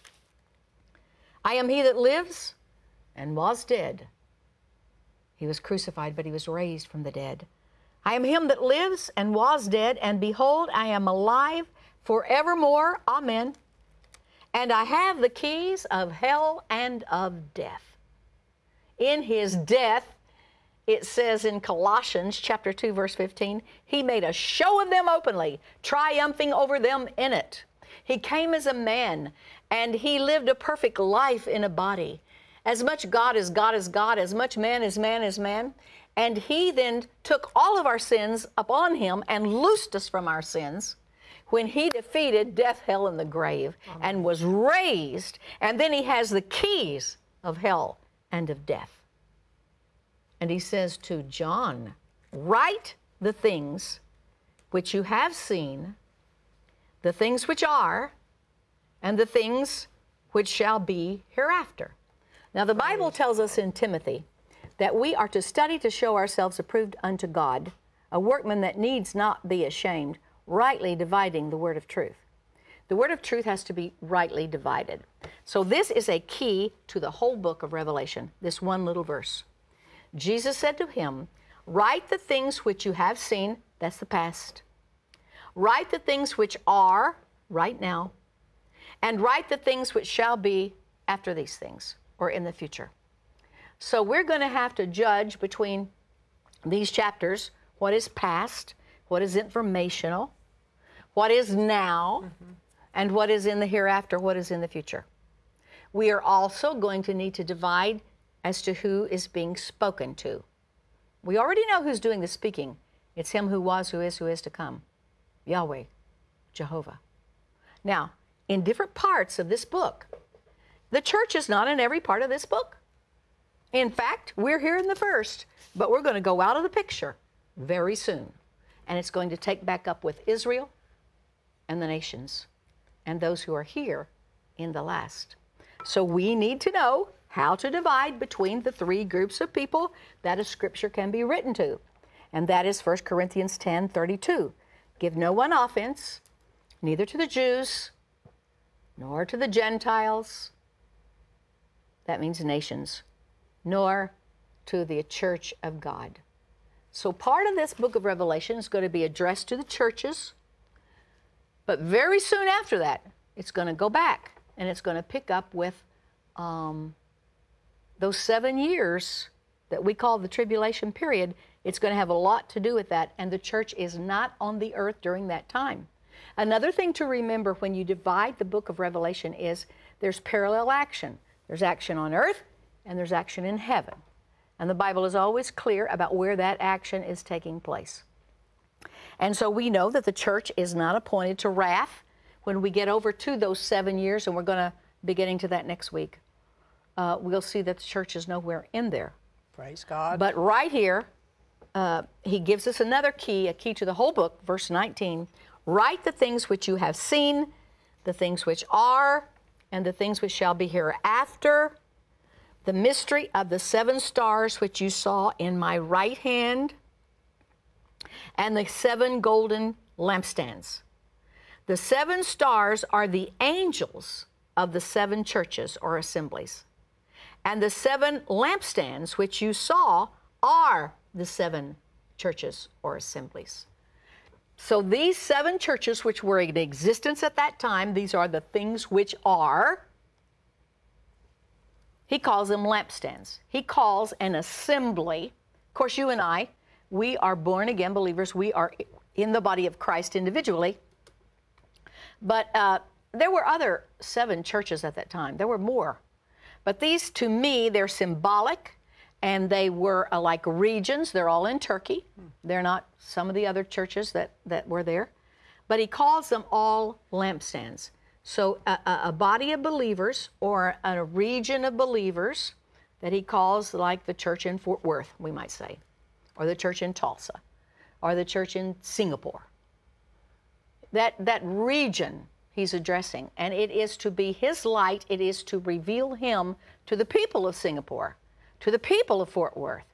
I am he that lives and was dead. He was crucified, but he was raised from the dead. I am him that lives and was dead, and behold, I am alive forevermore. Amen. And I have the keys of hell and of death. In his death, it says in Colossians chapter two, verse fifteen, he made a show of them openly, triumphing over them in it. He came as a man, and he lived a perfect life in a body. As much God as God is God, as much man as man is man. And he then took all of our sins upon him and loosed us from our sins when he defeated death, hell, and the grave. Amen. And was raised. And then he has the keys of hell and of death. And he says to John, write the things which you have seen, the things which are, and the things which shall be hereafter. Now, the Bible tells us in Timothy that we are to study to show ourselves approved unto God, a workman that needs not be ashamed, rightly dividing the word of truth. The word of truth has to be rightly divided. So this is a key to the whole book of Revelation, this one little verse. Jesus said to him, write the things which you have seen, that's the past. Write the things which are, right now, and write the things which shall be after these things, or in the future. So we're going to have to judge between these chapters what is past, what is informational, what is now, mm-hmm. and what is in the hereafter, what is in the future. We are also going to need to divide as to who is being spoken to. We already know who's doing the speaking. It's him who was, who is, who is to come. Yahweh, Jehovah. Now, in different parts of this book, the church is not in every part of this book. In fact, we're here in the first, but we're going to go out of the picture very soon. And it's going to take back up with Israel and the nations and those who are here in the last. So we need to know how to divide between the three groups of people that a scripture can be written to. And that is First Corinthians ten thirty-two. Give no one offense, neither to the Jews, nor to the Gentiles. That means nations. Nor to the church of God. So part of this book of Revelation is going to be addressed to the churches, but very soon after that, it's going to go back, and it's going to pick up with um, those seven years that we call the tribulation period. It's going to have a lot to do with that, and the church is not on the earth during that time. Another thing to remember when you divide the book of Revelation is there's parallel action. There's action on earth, and there's action in heaven. And the Bible is always clear about where that action is taking place. And so we know that the church is not appointed to wrath when we get over to those seven years, and we're going to be getting to that next week. Uh, we'll see that the church is nowhere in there.
Praise God.
But right here, uh, he gives us another key, a key to the whole book, verse nineteen. Write the things which you have seen, the things which are, and the things which shall be hereafter. The mystery of the seven stars which you saw in my right hand, and the seven golden lampstands. The seven stars are the angels of the seven churches or assemblies. And the seven lampstands which you saw are the seven churches or assemblies. So these seven churches which were in existence at that time, these are the things which are. He calls them lampstands. He calls an assembly. Of course, you and I, we are born again believers. We are in the body of Christ individually. But uh, there were other seven churches at that time. There were more. But these, to me, they're symbolic, and they were uh, like regions. They're all in Turkey. They're not some of the other churches that, that were there. But he calls them all lampstands. So a, a, a body of believers or a region of believers that he calls like the church in Fort Worth, we might say, or the church in Tulsa, or the church in Singapore. That, that region he's addressing, and it is to be his light, it is to reveal him to the people of Singapore, to the people of Fort Worth.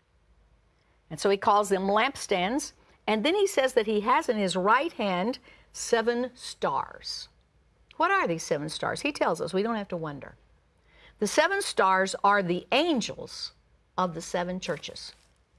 And so he calls them lampstands, and then he says that he has in his right hand seven stars. What are these seven stars? He tells us, we don't have to wonder. The seven stars are the angels of the seven churches.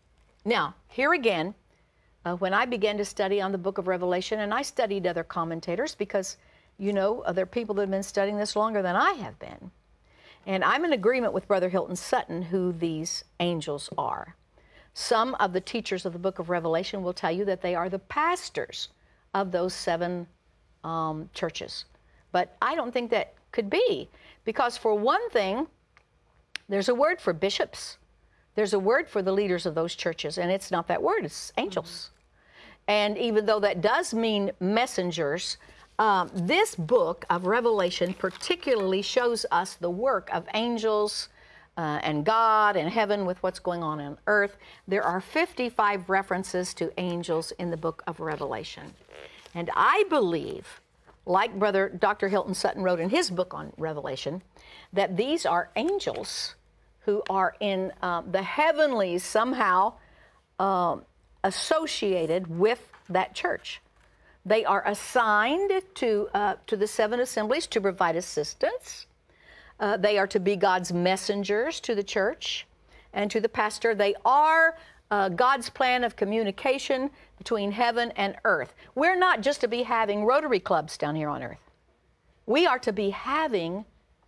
Now, here again, uh, when I began to study on the book of Revelation, and I studied other commentators because, you know, there are people that have been studying this longer than I have been. And I'm in agreement with Brother Hilton Sutton who these angels are. Some of the teachers of the book of Revelation will tell you that they are the pastors of those seven um, churches. But I don't think that could be, because for one thing, there's a word for bishops. There's a word for the leaders of those churches, and it's not that word, it's angels. Mm-hmm. And even though that does mean messengers, um, this book of Revelation particularly shows us the work of angels uh, and God and heaven with what's going on on earth. There are fifty-five references to angels in the book of Revelation. And I believe, like Brother Doctor Hilton Sutton wrote in his book on Revelation, that these are angels who are in uh, the heavenlies somehow uh, associated with that church. They are assigned to, uh, to the seven assemblies to provide assistance. Uh, they are to be God's messengers to the church and to the pastor. They are uh, God's plan of communication between heaven and earth. We're not just to be having Rotary clubs down here on earth. We are to be having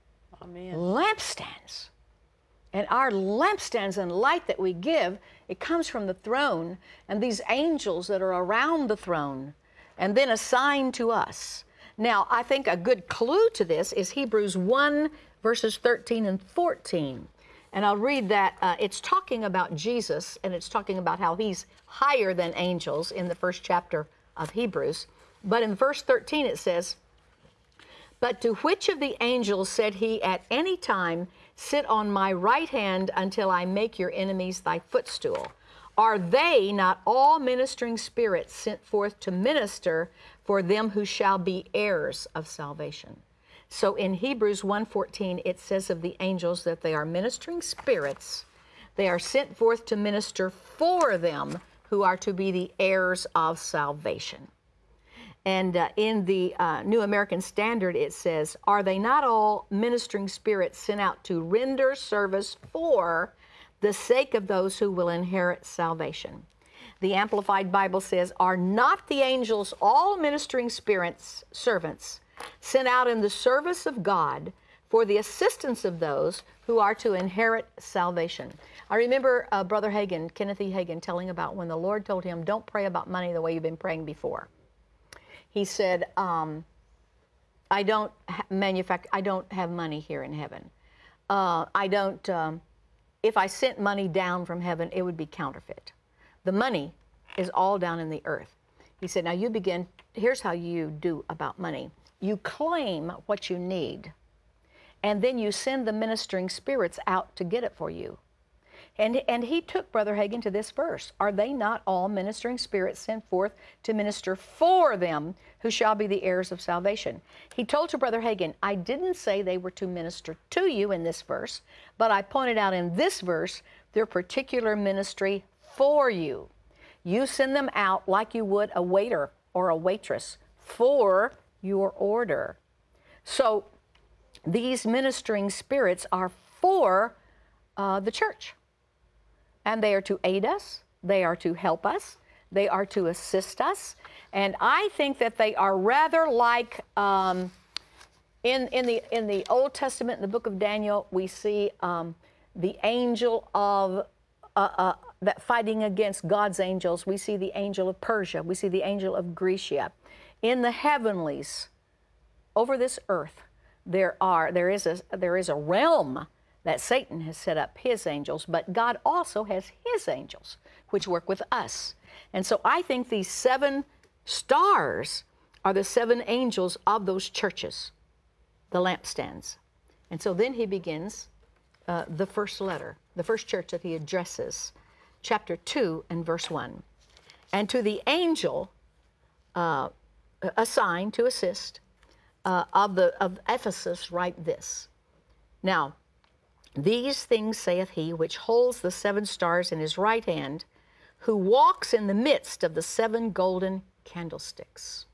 Amen. lampstands. And our lampstands and light that we give, it comes from the throne and these angels that are around the throne and then assigned to us. Now, I think a good clue to this is Hebrews one, verses thirteen and fourteen. And I'll read that. Uh, it's talking about Jesus, and it's talking about how he's higher than angels in the first chapter of Hebrews. But in verse thirteen it says, "But to which of the angels said he at any time, 'Sit on my right hand until I make your enemies thy footstool'? Are they not all ministering spirits sent forth to minister for them who shall be heirs of salvation?" So in Hebrews one fourteen, it says of the angels that they are ministering spirits. They are sent forth to minister for them who are to be the heirs of salvation. And uh, in the uh, New American Standard, it says, "Are they not all ministering spirits sent out to render service for the sake of those who will inherit salvation?" The Amplified Bible says, "Are not the angels all ministering spirits, servants, sent out in the service of God for the assistance of those who are to inherit salvation?" I remember uh, Brother Hagin, Kenneth E. Hagin, telling about when the Lord told him, "Don't pray about money the way you've been praying before." He said, um, I don't ha- manufacture, I don't have money here in heaven. Uh, I don't, um, if I sent money down from heaven, it would be counterfeit. The money is all down in the earth. He said, now you begin, here's how you do about money. You claim what you need, and then you send the ministering spirits out to get it for you. And, and he took Brother Hagin to this verse. Are they not all ministering spirits sent forth to minister for them who shall be the heirs of salvation? He told to Brother Hagin, I didn't say they were to minister to you in this verse, but I pointed out in this verse their particular ministry for you. You send them out like you would a waiter or a waitress for your order. So these ministering spirits are for uh, the church. And they are to aid us, they are to help us, they are to assist us. And I think that they are rather like, um, in, in, the, in the Old Testament, in the book of Daniel, we see um, the angel of, uh, uh, that fighting against God's angels. We see the angel of Persia, we see the angel of Grecia. In the heavenlies, over this earth, there, are, there, is a, there is a realm that Satan has set up his angels, but God also has his angels, which work with us. And so I think these seven stars are the seven angels of those churches, the lampstands. And so then he begins uh, the first letter, the first church that he addresses, chapter two and verse one. And to the angel uh, assigned to assist uh, of, the, of Ephesus write this. Now, these things saith he which holds the seven stars in his right hand, who walks in the midst of the seven golden candlesticks.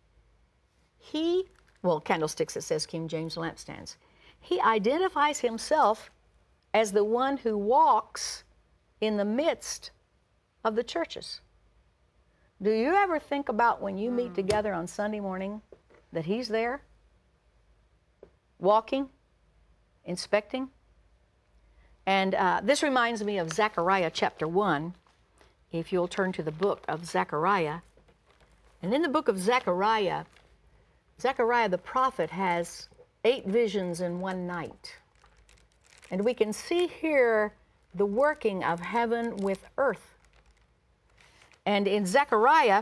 He, well, candlesticks, it says King James lampstands. He identifies himself as the one who walks in the midst of the churches. Do you ever think about when you meet together on Sunday morning that he's there, walking, inspecting? And uh, this reminds me of Zechariah chapter one, if you'll turn to the book of Zechariah. And in the book of Zechariah, Zechariah the prophet has eight visions in one night. And we can see here the working of heaven with earth. And in Zechariah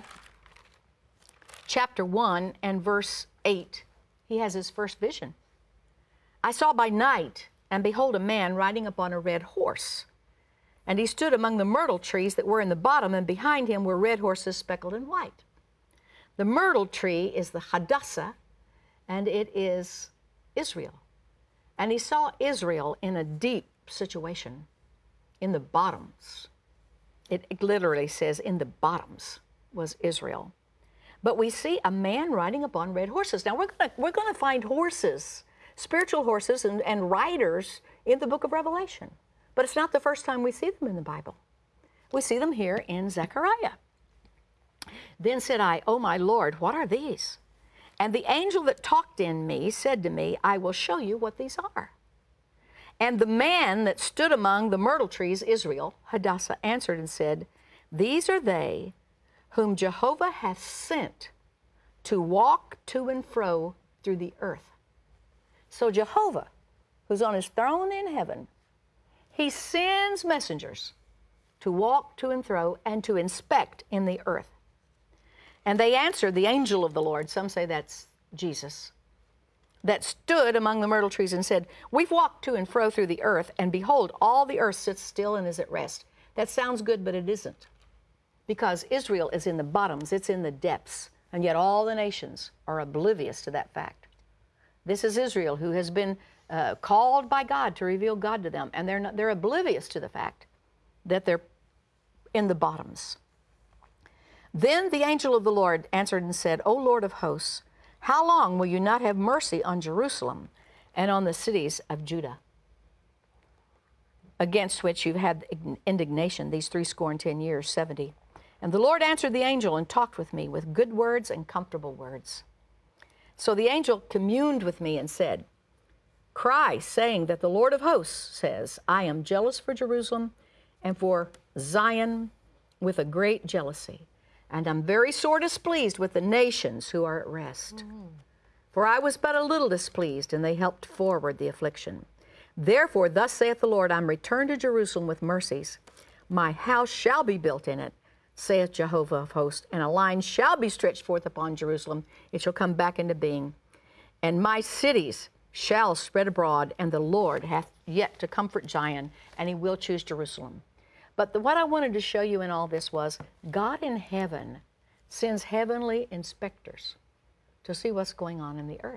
chapter one and verse eight, he has his first vision. I saw by night, and behold, a man riding upon a red horse. And he stood among the myrtle trees that were in the bottom, and behind him were red horses speckled in white. The myrtle tree is the Hadassah, and it is Israel. And he saw Israel in a deep situation, in the bottoms. It, it literally says in the bottoms was Israel. But we see a man riding upon red horses. Now we're gonna, we're gonna find horses, spiritual horses and, and riders in the book of Revelation. But it's not the first time we see them in the Bible. We see them here in Zechariah. Then said I, O my Lord, what are these? And the angel that talked in me said to me, I will show you what these are. And the man that stood among the myrtle trees, Israel, Hadassah, answered and said, these are they whom Jehovah hath sent to walk to and fro through the earth. So Jehovah, who's on his throne in heaven, he sends messengers to walk to and fro and to inspect in the earth. And they answered the angel of the Lord, some say that's Jesus, that stood among the myrtle trees and said, we've walked to and fro through the earth, and behold, all the earth sits still and is at rest. That sounds good, but it isn't. Because Israel is in the bottoms, it's in the depths, and yet all the nations are oblivious to that fact. This is Israel, who has been uh, called by God to reveal God to them, and they're, not, they're oblivious to the fact that they're in the bottoms. Then the angel of the Lord answered and said, O Lord of hosts, how long will you not have mercy on Jerusalem and on the cities of Judah, against which you've had indignation these three score and ten years, seventy? And the Lord answered the angel and talked with me with good words and comfortable words. So the angel communed with me and said, cry, saying that the Lord of hosts says, I am jealous for Jerusalem and for Zion with a great jealousy. And I'm very sore displeased with the nations who are at rest. Mm. For I was but a little displeased, and they helped forward the affliction. Therefore, thus saith the Lord, I'm returned to Jerusalem with mercies. My house shall be built in it, saith Jehovah of hosts, and a line shall be stretched forth upon Jerusalem. It shall come back into being. And my cities shall spread abroad, and the Lord hath yet to comfort Zion, and he will choose Jerusalem. But the, what I wanted to show you in all this was God in heaven sends heavenly inspectors to see what's going on in the earth.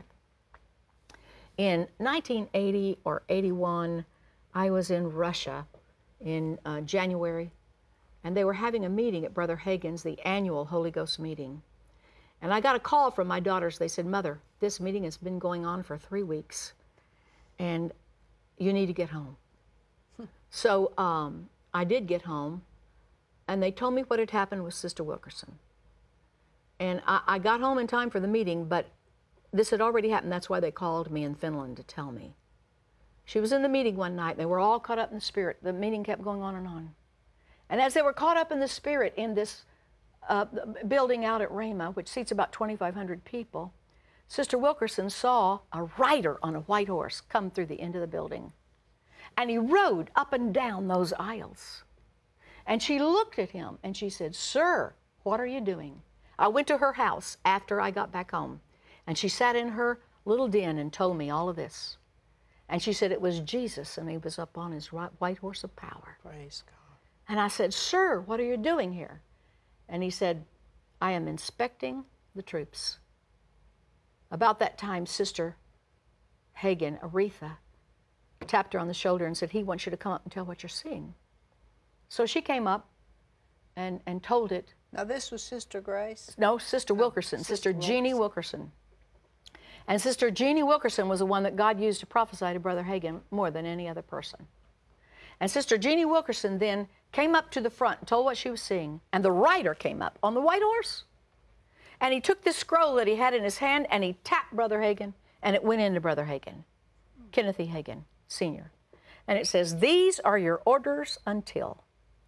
In nineteen eighty or eighty-one, I was in Russia in uh, January, and they were having a meeting at Brother Hagin's, the annual Holy Ghost meeting. And I got a call from my daughters. They said, Mother, this meeting has been going on for three weeks, and you need to get home. Hmm. So um, I did get home, and they told me what had happened with Sister Wilkerson. And I, I got home in time for the meeting, but this had already happened. That's why they called me in Finland to tell me. She was in the meeting one night. They were all caught up in the Spirit. The meeting kept going on and on. And as they were caught up in the Spirit in this uh, building out at Rhema, which seats about twenty-five hundred people, Sister Wilkerson saw a rider on a white horse come through the end of the building. And he rode up and down those aisles. And she looked at him and she said, Sir, what are you doing? I went to her house after I got back home. And she sat in her little den and told me all of this. And she said it was Jesus, and he was up on his white horse of power.
Praise God.
And I said, Sir, what are you doing here? And he said, I am inspecting the troops. About that time, Sister Hagin, Aretha, tapped her on the shoulder and said, he wants you to come up and tell what you're seeing. So she came up and, and told it.
Now this was Sister Grace?
No, Sister Wilkerson,
Sister
Sister Jeannie Wilkerson. And Sister Jeannie Wilkerson was the one that God used to prophesy to Brother Hagin more than any other person. And Sister Jeannie Wilkerson then came up to the front and told what she was seeing. And the rider came up on the white horse. And he took this scroll that he had in his hand and he tapped Brother Hagin, and it went into Brother Hagin, Kenneth E. Hagin, Senior. And it says, these are your orders until.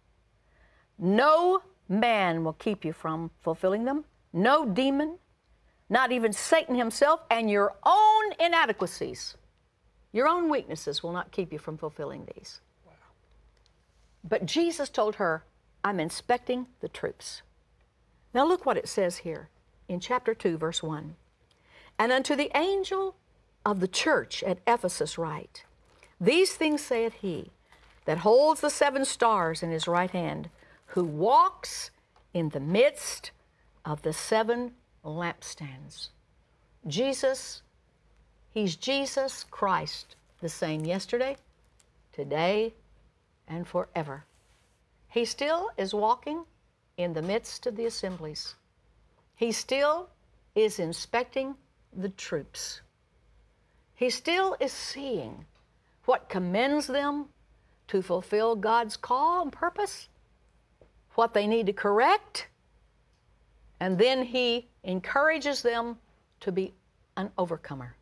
No man will keep you from fulfilling them. No demon, not even Satan himself, and your own inadequacies, your own weaknesses will not keep you from fulfilling these. Wow. But Jesus told her, I'm inspecting the troops. Now look what it says here in chapter two, verse one. And unto the angel of the church at Ephesus write, these things saith he that holds the seven stars in his right hand, who walks in the midst of the seven lampstands. Jesus, he's Jesus Christ, the same yesterday, today, and forever. He still is walking in the midst of the assemblies. He still is inspecting the troops. He still is seeing what commends them to fulfill God's call and purpose, what they need to correct, and then he encourages them to be an overcomer.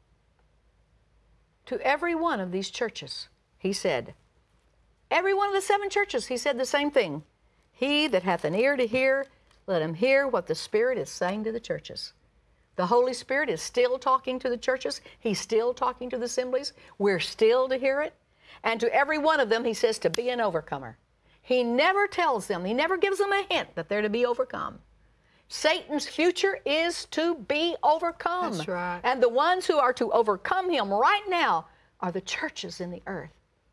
To every one of these churches, he said, every one of the seven churches, he said the same thing. He that hath an ear to hear, let him hear what the Spirit is saying to the churches. The Holy Spirit is still talking to the churches. He's still talking to the assemblies. We're still to hear it. And to every one of them, he says to be an overcomer. He never tells them, he never gives them a hint that they're to be overcome. Satan's future is to be overcome.
That's right.
And the ones who are to overcome him right now are the churches in the earth.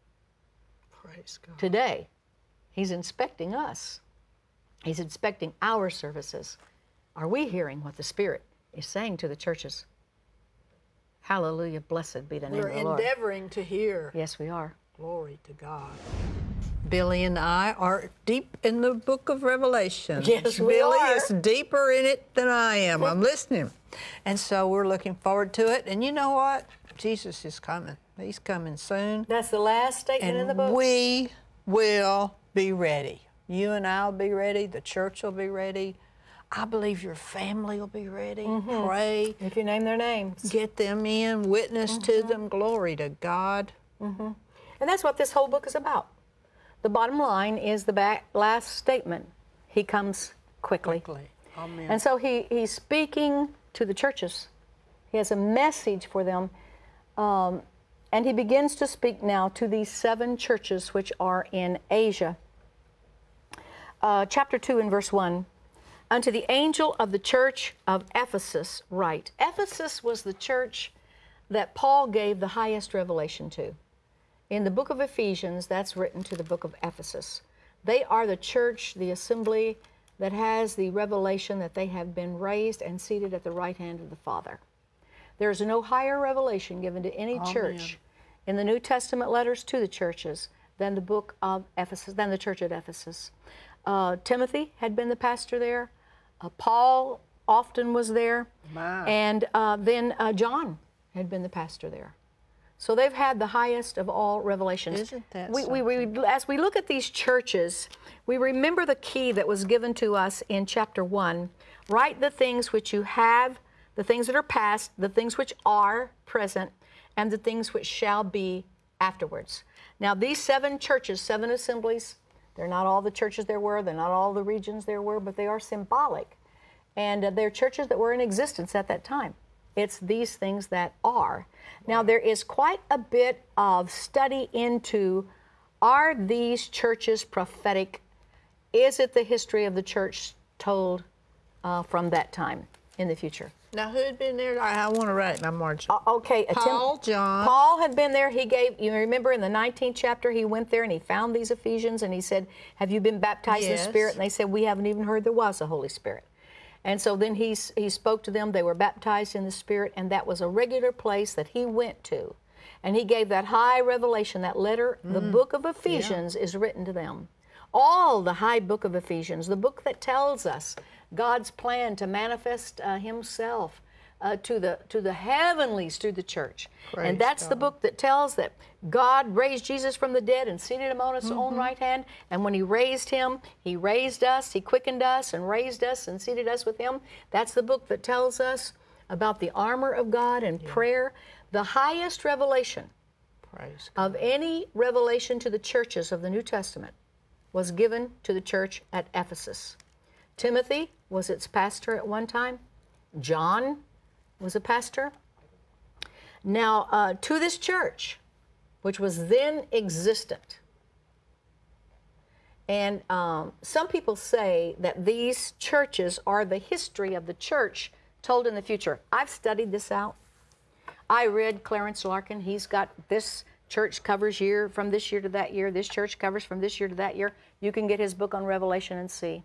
Praise God.
Today, he's inspecting us. He's inspecting our services. Are we hearing what the Spirit is saying to the churches? Hallelujah. Blessed be the name
We're
of the Lord.
endeavoring to hear.
Yes, we are.
Glory to God. Billy and I are deep in the book of Revelation.
Yes, we
Billy
are.
is deeper in it than I am. I'm listening. And so we're looking forward to it. And you know what? Jesus is coming. He's coming soon.
That's the last statement in the
And
book.
we will be ready. You and I will be ready. The church will be ready. I believe your family will be ready.
Mm-hmm.
Pray.
If you name their names.
Get them in. Witness
Mm-hmm.
to them. Glory to God.
Mm-hmm. And that's what this whole book is about. The bottom line is the back, last statement. He comes quickly.
Quickly. Amen.
And so he, he's speaking to the churches. He has a message for them. Um, and he begins to speak now to these seven churches which are in Asia. Uh, chapter two and verse one. Unto the angel of the church of Ephesus write. Ephesus was the church that Paul gave the highest revelation to. In the book of Ephesians, that's written to the book of Ephesus. They are the church, the assembly that has the revelation that they have been raised and seated at the right hand of the Father. There is no higher revelation given to any
Amen.
church in the New Testament letters to the churches than the book of Ephesus, than the church at Ephesus. Uh, Timothy had been the pastor there. Uh, Paul often was there.
My.
And uh, then uh, John had been the pastor there. So they've had the highest of all revelations.
Isn't that
we, we, we, as we look at these churches, we remember the key that was given to us in chapter one. Write the things which you have, the things that are past, the things which are present, and the things which shall be afterwards. Now, these seven churches, seven assemblies, they're not all the churches there were, they're not all the regions there were, but they are symbolic. And uh, they're churches that were in existence at that time. It's these things that are. Now, there is quite a bit of study into, are these churches prophetic? Is it the history of the church told uh, from that time in the future?
Now, who had been there? I, I want to write my margin.
Uh, okay.
Paul,
Tim,
John.
Paul had been there. He gave, you remember in the nineteenth chapter, he went there and he found these Ephesians and he said, have you been baptized in
Yes.
the Spirit? And they said, we haven't even heard there was a Holy Spirit. And so then he, he spoke to them. They were baptized in the Spirit, and that was a regular place that he went to. And he gave that high revelation, that letter, mm. the book of Ephesians yeah. is written to them. All the high book of Ephesians, the book that tells us God's plan to manifest uh, himself uh, to the to the heavenlies through the church.
Praise
and that's
God.
the book that tells that God raised Jesus from the dead and seated him on his mm-hmm. own right hand. And when he raised him, he raised us, he quickened us and raised us and seated us with him. That's the book that tells us about the armor of God and yeah. prayer. The highest revelation
Praise God.
of any revelation to the churches of the New Testament was given to the church at Ephesus. Timothy was its pastor at one time. John was a pastor. Now, uh, to this church, which was then existent, and um, some people say that these churches are the history of the church told in the future. I've studied this out. I read Clarence Larkin. He's got this church covers year from this year to that year. This church covers from this year to that year. You can get his book on Revelation and see.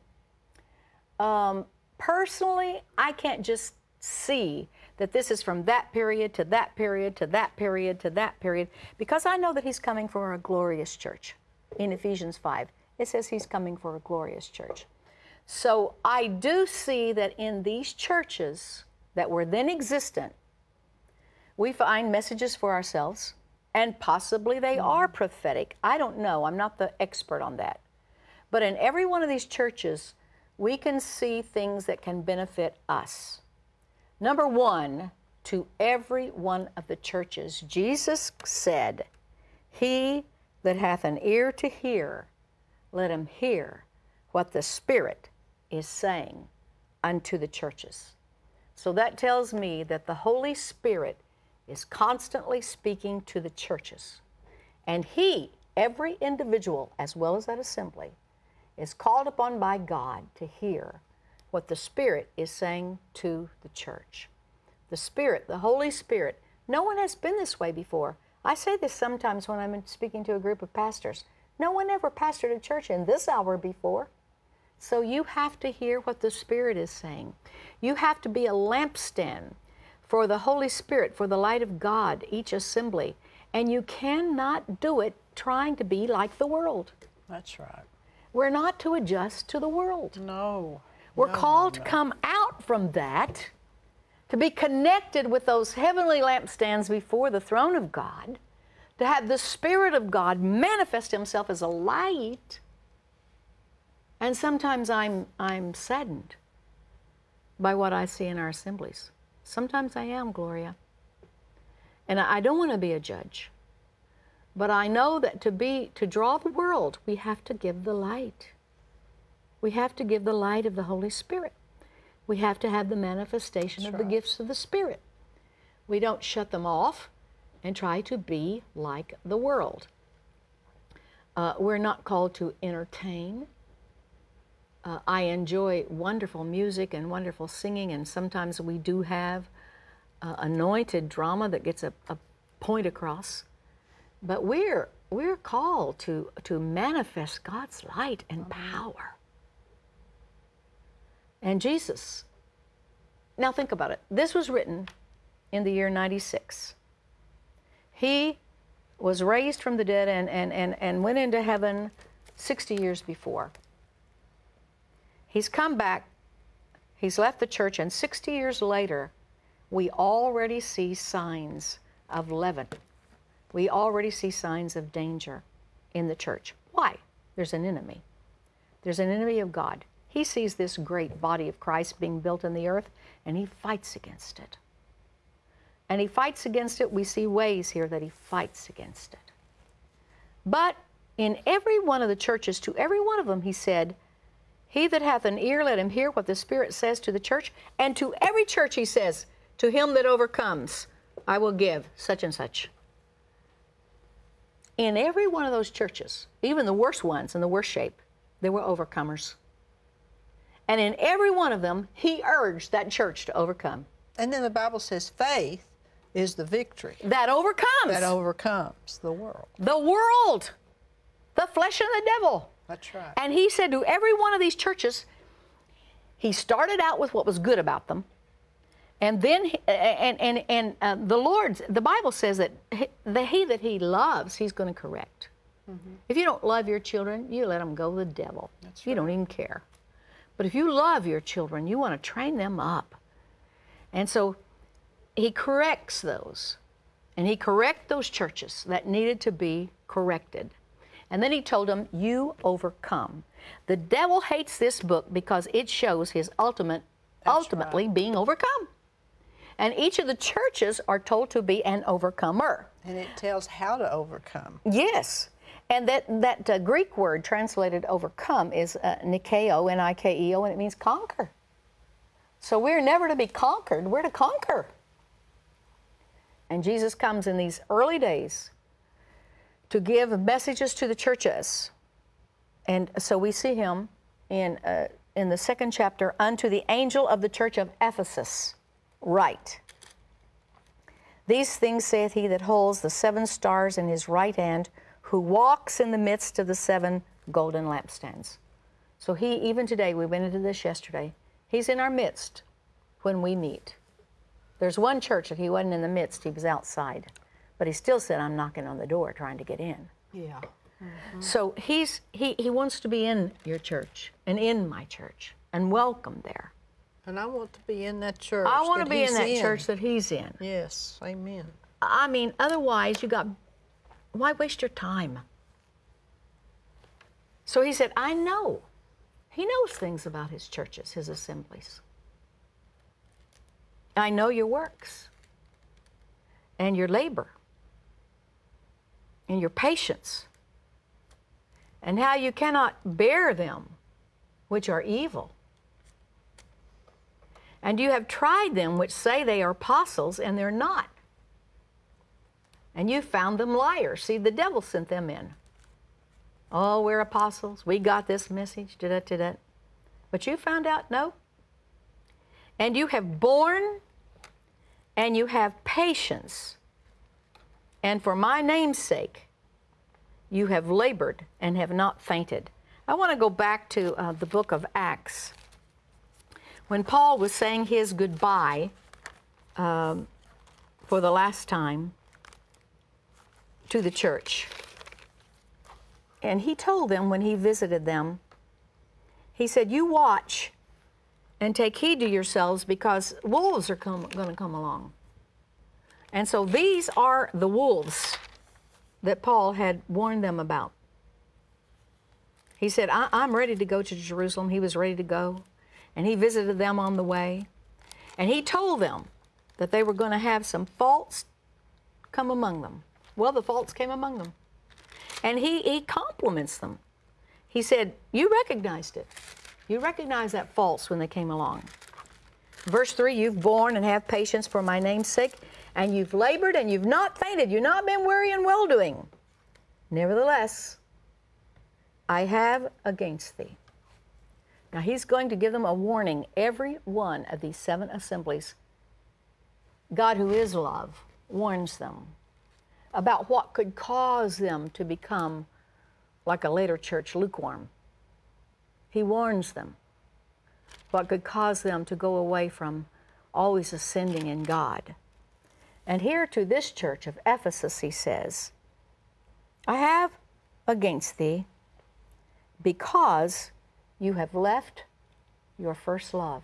Um, personally, I can't just see that this is from that period to that period to that period to that period, because I know that he's coming for a glorious church. In Ephesians five, it says he's coming for a glorious church. So I do see that in these churches that were then existent, we find messages for ourselves, and possibly they mm-hmm. are prophetic. I don't know. I'm not the expert on that. But in every one of these churches, we can see things that can benefit us. Number one, to every one of the churches, Jesus said, he that hath an ear to hear, let him hear what the Spirit is saying unto the churches. So that tells me that the Holy Spirit is constantly speaking to the churches. And he, every individual, as well as that assembly, is called upon by God to hear what the Spirit is saying to the church. The Spirit, the Holy Spirit, no one has been this way before. I say this sometimes when I'm speaking to a group of pastors. No one ever pastored a church in this hour before. So you have to hear what the Spirit is saying. You have to be a lampstand for the Holy Spirit, for the light of God, each assembly. And you cannot do it trying to be like the world.
That's right.
We're not to adjust to the world.
No.
We're
no,
called
no, no.
to come out from that, to be connected with those heavenly lampstands before the throne of God, to have the Spirit of God manifest himself as a light. And sometimes I'm, I'm saddened by what I see in our assemblies. Sometimes I am, Gloria. And I don't want to be a judge. But I know that to be, to draw the world, we have to give the light. We have to give the light of the Holy Spirit. We have to have the manifestation That's of right. the gifts of the Spirit. We don't shut them off and try to be like the world. Uh, we're not called to entertain. Uh, I enjoy wonderful music and wonderful singing, and sometimes we do have uh, anointed drama that gets a, a point across. But we're we're called to to manifest God's light and power. And Jesus. Now think about it. This was written in the year ninety-six. He was raised from the dead and, and, and, and went into heaven sixty years before. He's come back, he's left the church, and sixty years later, we already see signs of leaven. We already see signs of danger in the church. Why? There's an enemy. There's an enemy of God. He sees this great body of Christ being built in the earth, and he fights against it. And he fights against it. We see ways here that he fights against it. But in every one of the churches, to every one of them, he said, he that hath an ear, let him hear what the Spirit says to the church. And to every church, he says, to him that overcomes, I will give such and such. In every one of those churches, even the worst ones in the worst shape, there were overcomers. And in every one of them, he urged that church to overcome.
And then the Bible says faith is the victory.
That overcomes.
That overcomes the world.
The world. The flesh and the devil.
That's right.
And he said to every one of these churches, he started out with what was good about them. And then, he, and, and, and uh, the Lord, the Bible says that he, the he that he loves, he's going to correct. Mm-hmm. If you don't love your children, you let them go to the devil. That's right. You don't even care. But if you love your children, you want to train them up. And so he corrects those. And he corrected those churches that needed to be corrected. And then he told them, you overcome. The devil hates this book because it shows his ultimate, That's ultimately right. being overcome. And each of the churches are told to be an overcomer.
And it tells how to overcome.
Yes. And that, that uh, Greek word translated overcome is uh, nikeo, N I K E O, and it means conquer. So we're never to be conquered, we're to conquer. And Jesus comes in these early days to give messages to the churches. And so we see him in, uh, in the second chapter, unto the angel of the church of Ephesus, write. These things saith he that holds the seven stars in his right hand, who walks in the midst of the seven golden lampstands. So he, even today, we went into this yesterday, he's in our midst when we meet. There's one church that he wasn't in the midst, he was outside. But he still said, I'm knocking on the door trying to get in.
Yeah. Mm-hmm.
So he's, he, he wants to be in your church and in my church and welcome there.
And I want to be in that church
I want to be in that
in.
church that he's in.
Yes, amen.
I mean, otherwise you got, why waste your time? So he said, I know. He knows things about his churches, his assemblies. I know your works and your labor and your patience and how you cannot bear them which are evil. And you have tried them which say they are apostles and they're not. And you found them liars. See, the devil sent them in. Oh, we're apostles. We got this message. Da-da, da-da. But you found out, no. And you have borne and you have patience. And for my name's sake, you have labored and have not fainted. I want to go back to uh, the book of Acts. When Paul was saying his goodbye um, for the last time to the church. And he told them when he visited them, he said, you watch and take heed to yourselves because wolves are going to come along. And so these are the wolves that Paul had warned them about. He said, I I'm ready to go to Jerusalem. He was ready to go. And he visited them on the way. And he told them that they were going to have some faults come among them. Well, the faults came among them. And he, he compliments them. He said, you recognized it. You recognized that faults when they came along. Verse three, you've borne and have patience for my name's sake, and you've labored and you've not fainted. You've not been weary in well-doing. Nevertheless, I have against thee. Now he's going to give them a warning. Every one of these seven assemblies, God who is love, warns them about what could cause them to become, like a later church, lukewarm. He warns them what could cause them to go away from always ascending in God. And here to this church of Ephesus, he says, I have against thee because you have left your first love.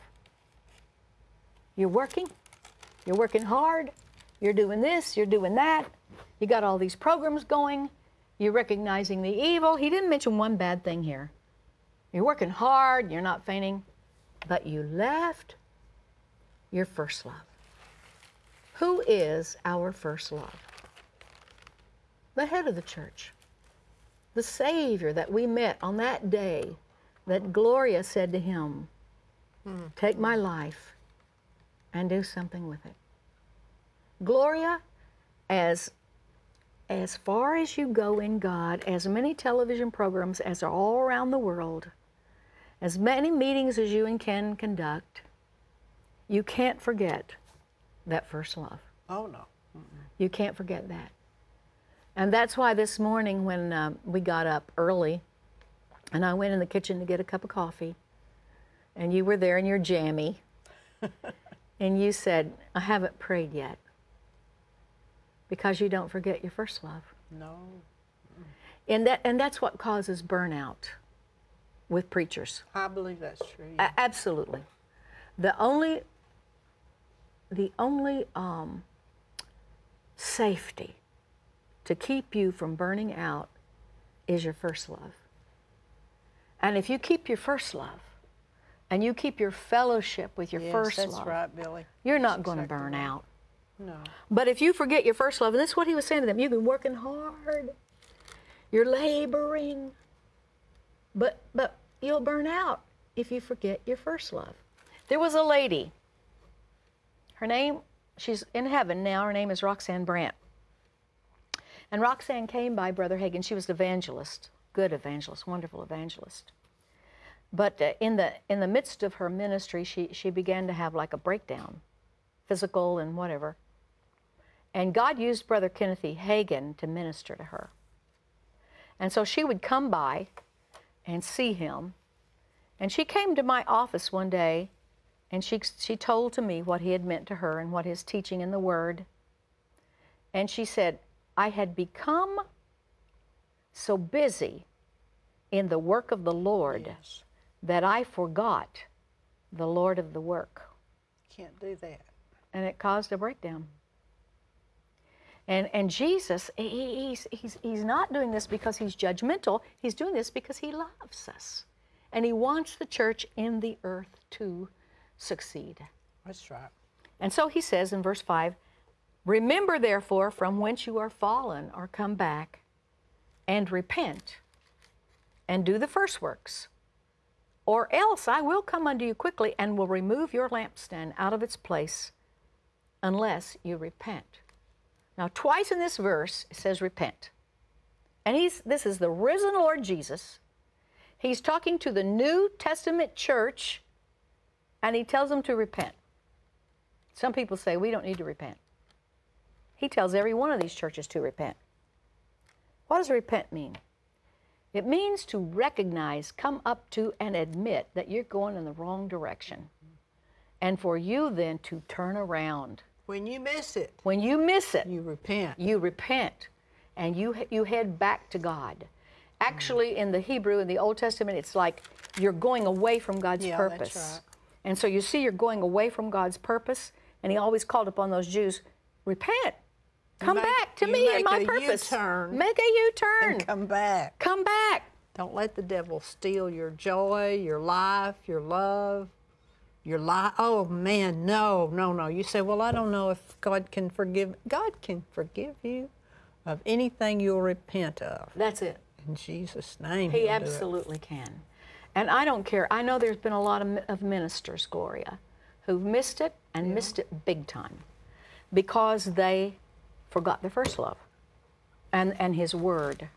You're working, you're working hard, you're doing this, you're doing that, you got all these programs going, you're recognizing the evil. He didn't mention one bad thing here. You're working hard, you're not fainting, but you left your first love. Who is our first love? The head of the church, the Savior that we met on that day that Gloria said to him, mm-hmm. take my life and do something with it. Gloria, as, as far as you go in God, as many television programs as are all around the world, as many meetings as you and Ken conduct, you can't forget that first love.
Oh, no. Mm-mm.
You can't forget that. And that's why this morning when um, we got up early and I went in the kitchen to get a cup of coffee, and you were there in your jammy, and you said, I haven't prayed yet, because you don't forget your first love.
No.
And, that, and that's what causes burnout with preachers.
I believe that's true.
A- absolutely. The only, the only um, safety to keep you from burning out is your first love. And if you keep your first love, and you keep your fellowship with your
yes,
first
that's
love,
right, Billy.
you're not
That's
going to
exactly
burn
right.
out.
No.
But if you forget your first love, and this is what he was saying to them, you've been working hard, you're laboring, but, but you'll burn out if you forget your first love. There was a lady, her name, she's in heaven now, her name is Roxanne Brandt. And Roxanne came by Brother Hagin. She was an evangelist, good evangelist, wonderful evangelist. But uh, in the in the midst of her ministry, she, she began to have like a breakdown, physical and whatever. And God used Brother Kenneth E. Hagin to minister to her. And so she would come by and see him. And she came to my office one day, and she, she told to me what he had meant to her and what his teaching in the Word. And she said, I had become so busy in the work of the Lord
Yes.
that I forgot the Lord of the work.
Can't do that.
And it caused a breakdown. And, and Jesus, he, he's, he's, he's not doing this because he's judgmental. He's doing this because he loves us. And he wants the church in the earth to succeed.
That's right.
And so he says in verse five, remember therefore from whence you are fallen, or come back, and repent, and do the first works. Or else I will come unto you quickly, and will remove your lampstand out of its place, unless you repent. Now, twice in this verse, it says repent. And he's, this is the risen Lord Jesus. He's talking to the New Testament church, and he tells them to repent. Some people say, we don't need to repent. He tells every one of these churches to repent. What does repent mean? It means to recognize, come up to, and admit that you're going in the wrong direction. And for you then to turn around.
When you miss it,
When you miss it,
you repent.
you repent, and you, you head back to God. Actually, in the Hebrew, in the Old Testament, it's like you're going away from God's
Yeah,
purpose.
that's right.
And so you see you're going away from God's purpose, and he always called upon those Jews, repent. Come
Make-
back to
you
me and
make
my
a
purpose.
U-turn
Make a U-turn.
And come back.
Come back.
Don't let the devil steal your joy, your life, your love, your life. Oh, man, no, no, no. You say, well, I don't know if God can forgive. God can forgive you of anything you'll repent of.
That's it.
In Jesus' name.
He
he'll do it.
absolutely can. And I don't care. I know there's been a lot of, of ministers, Gloria, who've missed it and missed it big time because they forgot their first love and, and his word.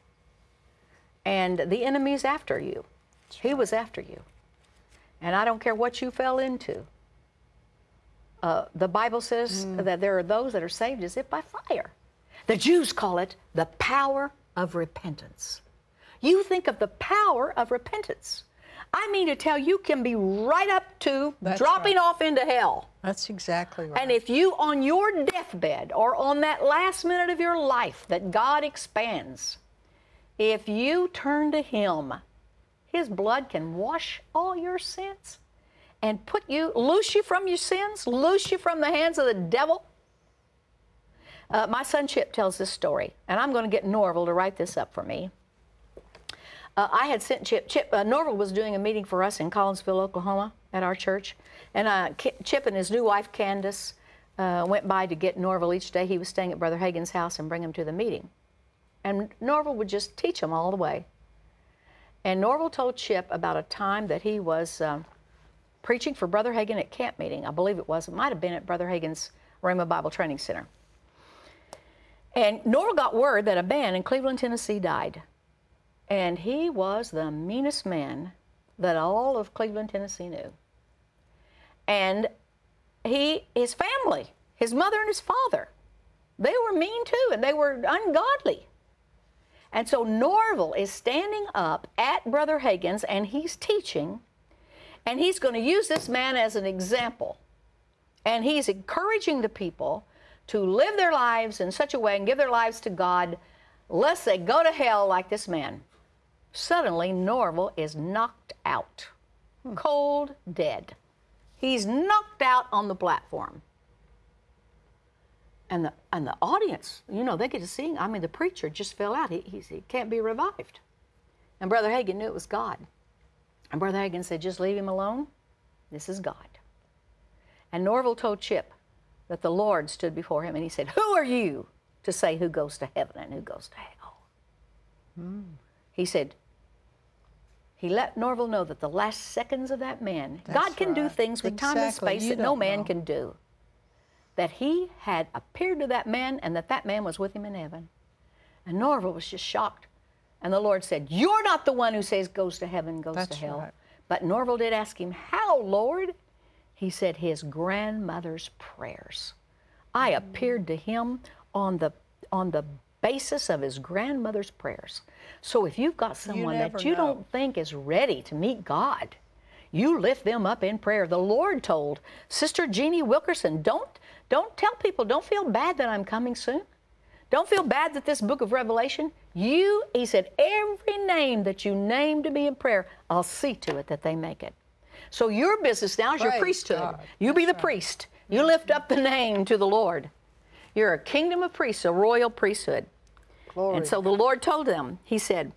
And the enemy's after you. He was after you. And I don't care what you fell into. Uh, the Bible says that there are those that are saved as if by fire. The Jews call it the power of repentance. You think of the power of repentance. I mean to tell you, can be right up to
That's
dropping
right.
off into hell.
That's exactly right.
And if you, on your deathbed or on that last minute of your life that God expands, if you turn to Him, His blood can wash all your sins and put you, loose you from your sins, loose you from the hands of the devil. Uh, my son Chip tells this story, and I'm going to get Norval to write this up for me. Uh, I had sent Chip, Chip uh, Norval was doing a meeting for us in Collinsville, Oklahoma at our church, and uh, Chip and his new wife, Candace, uh, went by to get Norval each day. He was staying at Brother Hagin's house and bring him to the meeting. And Norval would just teach him all the way. And Norval told Chip about a time that he was um, preaching for Brother Hagin at camp meeting. I believe it was. It might have been at Brother Hagin's Rhema Bible Training Center. And Norval got word that a man in Cleveland, Tennessee died. And he was the meanest man that all of Cleveland, Tennessee knew. And he, his family, his mother and his father, they were mean too, and they were ungodly. And so Norval is standing up at Brother Hagin's, and he's teaching, and he's going to use this man as an example. And he's encouraging the people to live their lives in such a way and give their lives to God, lest they go to hell like this man. Suddenly, Norval is knocked out, cold dead. He's knocked out on the platform. And the, and the audience, you know, they get to see him. I mean, the preacher just fell out. He, he, he can't be revived. And Brother Hagin knew it was God. And Brother Hagin said, just leave him alone. This is God. And Norval told Chip that the Lord stood before him, and he said, who are you to say who goes to heaven and who goes to hell? Mm. He said, he let Norval know that the last seconds of that man, That's God can right. do things with exactly. time and space you that no man know. can do. That he had appeared to that man and that that man was with him in heaven. And Norval was just shocked. And the Lord said, you're not the one who says goes to heaven, goes
That's
to hell.
Right.
But Norval did ask him, how, Lord? He said, his grandmother's prayers. I appeared to him on the, on the basis of his grandmother's prayers. So if you've got someone you that you know. don't think is ready to meet God, you lift them up in prayer. The Lord told Sister Jeannie Wilkerson, don't, don't tell people, don't feel bad that I'm coming soon. Don't feel bad that this book of Revelation, you, he said, every name that you name to me in prayer, I'll see to it that they make it. So your business now is Praise your priesthood. God. You be the right. priest. You lift up the name to the Lord. You're a kingdom of priests, a royal priesthood. Glory. And so the Lord told them, he said,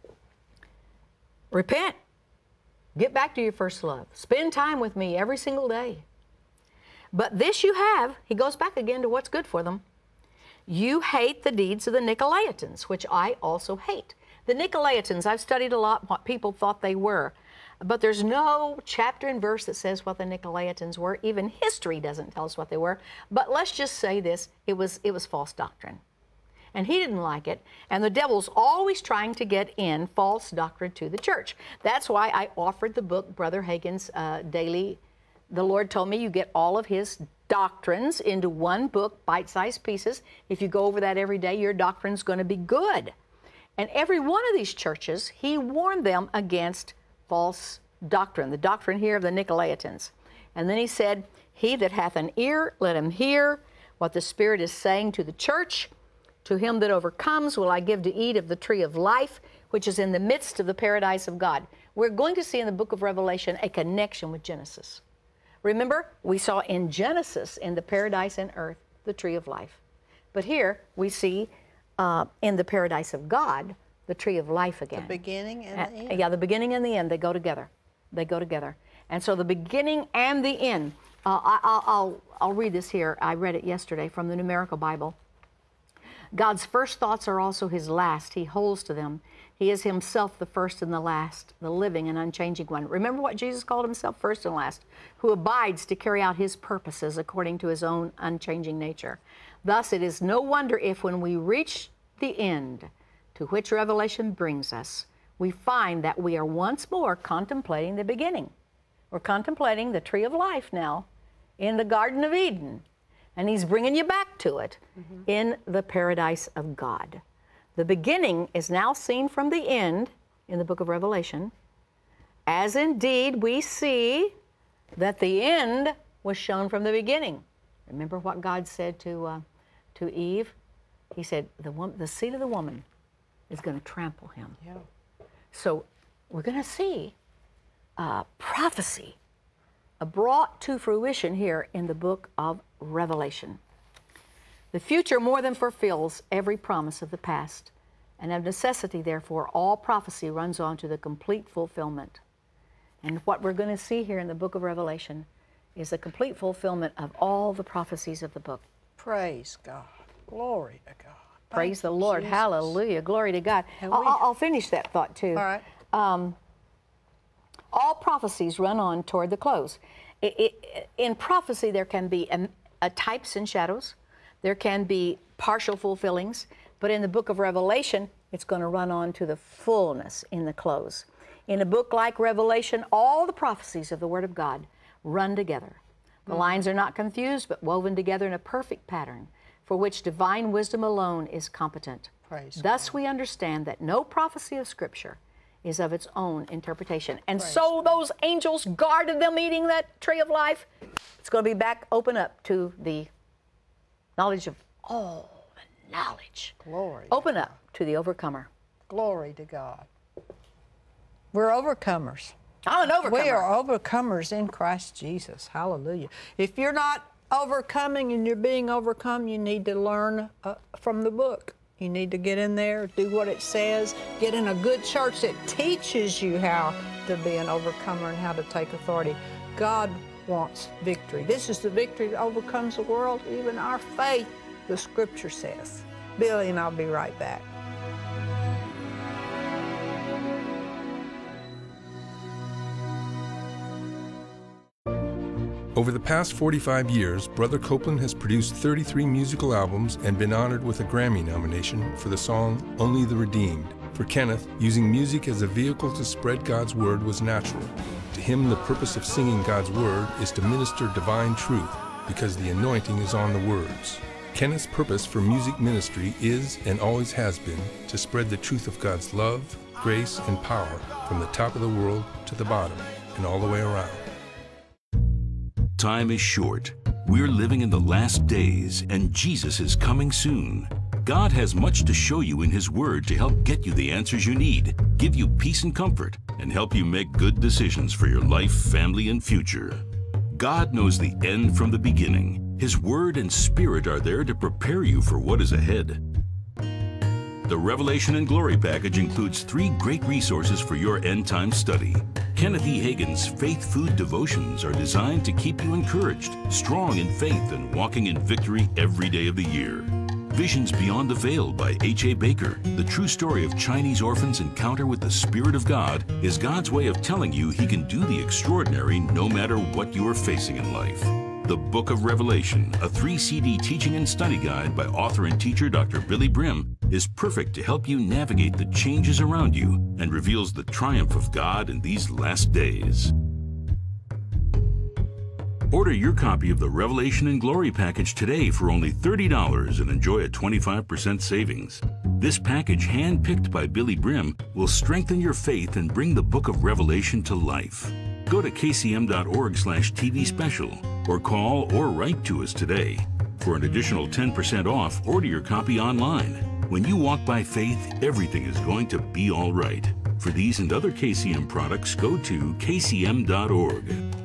repent. Get back to your first love. Spend time with me every single day. But this you have, he goes back again to what's good for them. You hate the deeds of the Nicolaitans, which I also hate. The Nicolaitans, I've studied a lot what people thought they were. But there's no chapter and verse that says what the Nicolaitans were. Even history doesn't tell us what they were. But let's just say this, it was, it was false doctrine. And he didn't like it. And the devil's always trying to get in false doctrine to the church. That's why I offered the book, Brother Hagin's uh, Daily. The Lord told me you get all of his doctrines into one book, bite-sized pieces. If you go over that every day, your doctrine's going to be good. And every one of these churches, he warned them against false doctrine, the doctrine here of the Nicolaitans. And then he said, he that hath an ear, let him hear what the Spirit is saying to the church. To him that overcomes will I give to eat of the tree of life, which is in the midst of the paradise of God. We're going to see in the book of Revelation a connection with Genesis. Remember, we saw in Genesis, in the paradise and earth, the tree of life. But here we see uh, in the paradise of God, the tree of life again.
The beginning and, and the end.
Yeah, the beginning and the end, they go together. They go together. And so the beginning and the end, uh, I, I'll, I'll, I'll read this here. I read it yesterday from the Numerical Bible. God's first thoughts are also his last. He holds to them. He is himself the first and the last, the living and unchanging one. Remember what Jesus called himself, first and last, who abides to carry out his purposes according to his own unchanging nature. Thus, it is no wonder if when we reach the end, to which Revelation brings us, we find that we are once more contemplating the beginning. We're contemplating the tree of life now in the Garden of Eden. and he's bringing you back to it mm-hmm. in the paradise of God. The beginning is now seen from the end in the book of Revelation, as indeed we see that the end was shown from the beginning. Remember what God said to, uh, to Eve? He said, the, woman, the seed of the woman is going to trample him.
Yeah.
So we're going to see uh, prophecy uh, brought to fruition here in the book of Revelation. The future more than fulfills every promise of the past, and of necessity, therefore, all prophecy runs on to the complete fulfillment. And what we're going to see here in the book of Revelation is the complete fulfillment of all the prophecies of the book.
Praise God. Glory to God.
Praise
Thank
the
you,
Lord.
Jesus.
Hallelujah. Glory to God.
And
I'll,
we-
I'll finish that thought too.
All right.
Um, all prophecies run on toward the close. It, it, in prophecy, there can be um, uh, types and shadows. There can be partial fulfillings. But in the book of Revelation, it's going to run on to the fullness in the close. In a book like Revelation, all the prophecies of the Word of God run together. The mm-hmm. lines are not confused, but woven together in a perfect pattern for which divine wisdom alone is competent.
Praise
Thus
God.
we understand that no prophecy of Scripture is of its own interpretation. And
Praise
so those angels guarded them eating that tree of life. It's going to be back open up to the knowledge of all the knowledge.
Glory.
Open up to the overcomer.
Glory to God.
We're overcomers.
I'm an overcomer.
We are overcomers in Christ Jesus. Hallelujah. If you're not overcoming and you're being overcome, you need to learn uh, from the book. You need to get in there, do what it says, get in a good church that teaches you how to be an overcomer and how to take authority. God wants victory. This is the victory that overcomes the world, even our faith, the Scripture says. Billy and I'll be right back.
Over the past forty-five years, Brother Copeland has produced thirty-three musical albums and been honored with a Grammy nomination for the song Only the Redeemed. For Kenneth, using music as a vehicle to spread God's Word was natural. To him, the purpose of singing God's Word is to minister divine truth because the anointing is on the words. Kenneth's purpose for music ministry is and always has been to spread the truth of God's love, grace, and power from the top of the world to the bottom and all the way around.
Time is short. We're living in the last days, and Jesus is coming soon. God has much to show you in His Word to help get you the answers you need, give you peace and comfort, and help you make good decisions for your life, family, and future. God knows the end from the beginning. His Word and Spirit are there to prepare you for what is ahead. The Revelation and Glory package includes three great resources for your end-time study. Kenneth E. Hagin's Faith Food Devotions are designed to keep you encouraged, strong in faith, and walking in victory every day of the year. Visions Beyond the Veil by H A Baker, the true story of Chinese orphans' encounter with the Spirit of God, is God's way of telling you He can do the extraordinary no matter what you are facing in life. The Book of Revelation, a three C D teaching and study guide by author and teacher Doctor Billy Brim, is perfect to help you navigate the changes around you and reveals the triumph of God in these last days. Order your copy of the Revelation and Glory package today for only thirty dollars and enjoy a twenty-five percent savings. This package, hand-picked by Billy Brim, will strengthen your faith and bring the Book of Revelation to life. Go to k c m dot org slash T V special or call or write to us today. For an additional ten percent off, order your copy online. When you walk by faith, everything is going to be all right. For these and other K C M products, go to k c m dot org.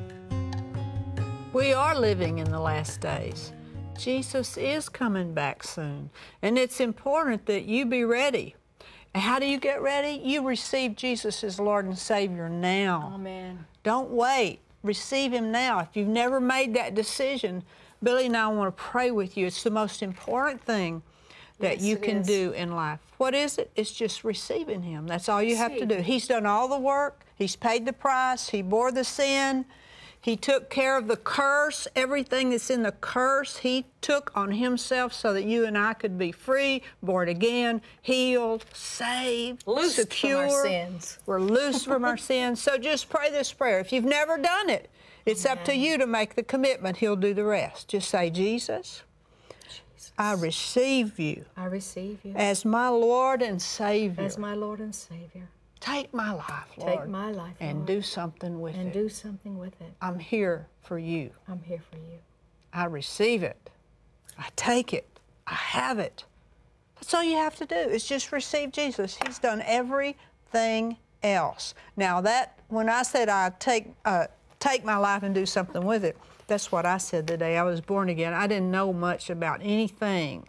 We are living in the last days. Jesus is coming back soon, and it's important that you be ready. And how do you get ready? You receive Jesus as Lord and Savior now.
Amen.
Don't wait. Receive Him now. If you've never made that decision, Billy and I want to pray with you. It's the most important thing that
Yes,
you
it
can
is.
do in life. What is it? It's just receiving Him. That's all you have to
Receive.
do. He's done all the work. He's paid the price. He bore the sin. He took care of the curse. Everything that's in the curse, He took on Himself so that you and I could be free, born again, healed, saved,
Loosed
secure.
from our sins.
We're loose from our sins. So just pray this prayer. If you've never done it, It's up to you to make the commitment. He'll do the rest. Just say, Jesus,
Jesus.
I receive you.
I receive you.
As my Lord and Savior.
As my Lord and Savior.
Take my life, Lord.
Take my life,
and
Lord,
do something with
and
it.
do something with it.
I'm here for you.
I'm here for you.
I receive it. I take it. I have it. That's all you have to do is just receive Jesus. He's done everything else. Now that, when I said I take, uh, take my life and do something with it, that's what I said the day I was born again. I didn't know much about anything,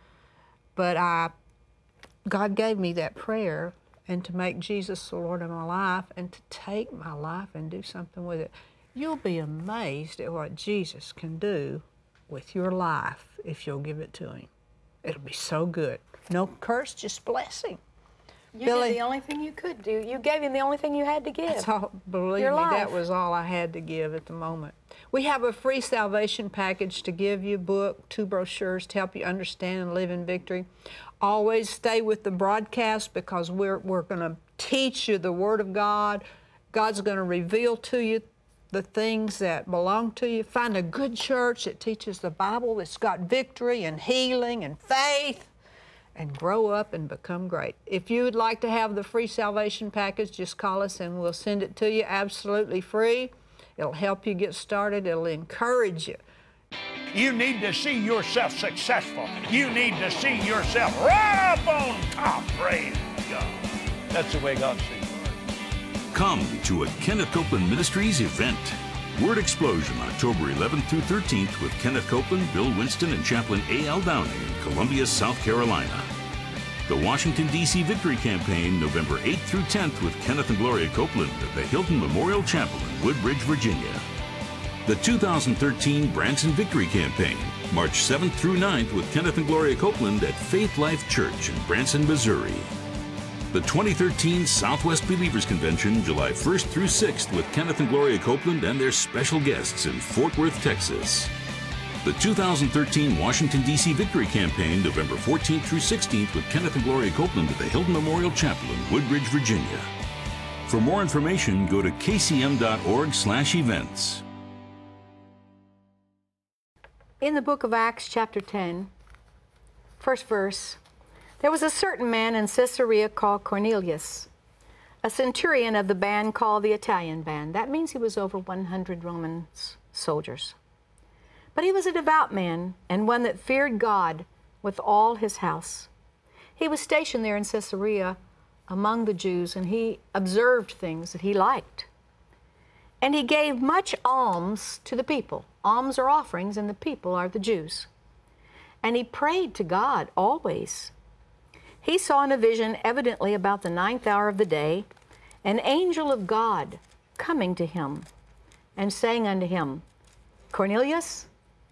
but I, God gave me that prayer, and to make Jesus the Lord of my life and to take my life and do something with it. You'll be amazed at what Jesus can do with your life if you'll give it to Him. It'll be so good. No curse, just blessing.
You
Billy,
did the only thing you could do. You gave Him the only thing you had to give.
That's all, believe
Your
me,
life.
that was all I had to give at the moment. We have a free salvation package to give you, book, two brochures to help you understand and live in victory. Always stay with the broadcast because we're, we're going to teach you the Word of God. God's going to reveal to you the things that belong to you. Find a good church that teaches the Bible, that's got victory and healing and faith, and grow up and become great. If you would like to have the free salvation package, just call us and we'll send it to you absolutely free. It'll help you get started. It'll encourage you.
You need to see yourself successful. You need to see yourself right up on top. Praise God. That's the way God sees it.
Come to a Kenneth Copeland Ministries event. Word Explosion, October eleventh through thirteenth with Kenneth Copeland, Bill Winston, and Chaplain A L Downing in Columbia, South Carolina. The Washington, D C Victory Campaign, November eighth through tenth with Kenneth and Gloria Copeland at the Hilton Memorial Chapel in Woodbridge, Virginia. The two thousand thirteen Branson Victory Campaign, March seventh through ninth with Kenneth and Gloria Copeland at Faith Life Church in Branson, Missouri. The twenty thirteen Southwest Believers Convention, July first through sixth with Kenneth and Gloria Copeland and their special guests in Fort Worth, Texas. The two thousand thirteen Washington, D C Victory Campaign, November fourteenth through sixteenth with Kenneth and Gloria Copeland at the Hilton Memorial Chapel in Woodbridge, Virginia. For more information, go to k c m dot org slash events.
In the book of Acts, chapter ten, first verse, there was a certain man in Caesarea called Cornelius, a centurion of the band called the Italian band. That means he was over one hundred Roman soldiers. But he was a devout man and one that feared God with all his house. He was stationed there in Caesarea among the Jews, and he observed things that he liked. And he gave much alms to the people. Alms are offerings, and the people are the Jews. And he prayed to God always. He saw in a vision, evidently about the ninth hour of the day, an angel of God coming to him and saying unto him, Cornelius?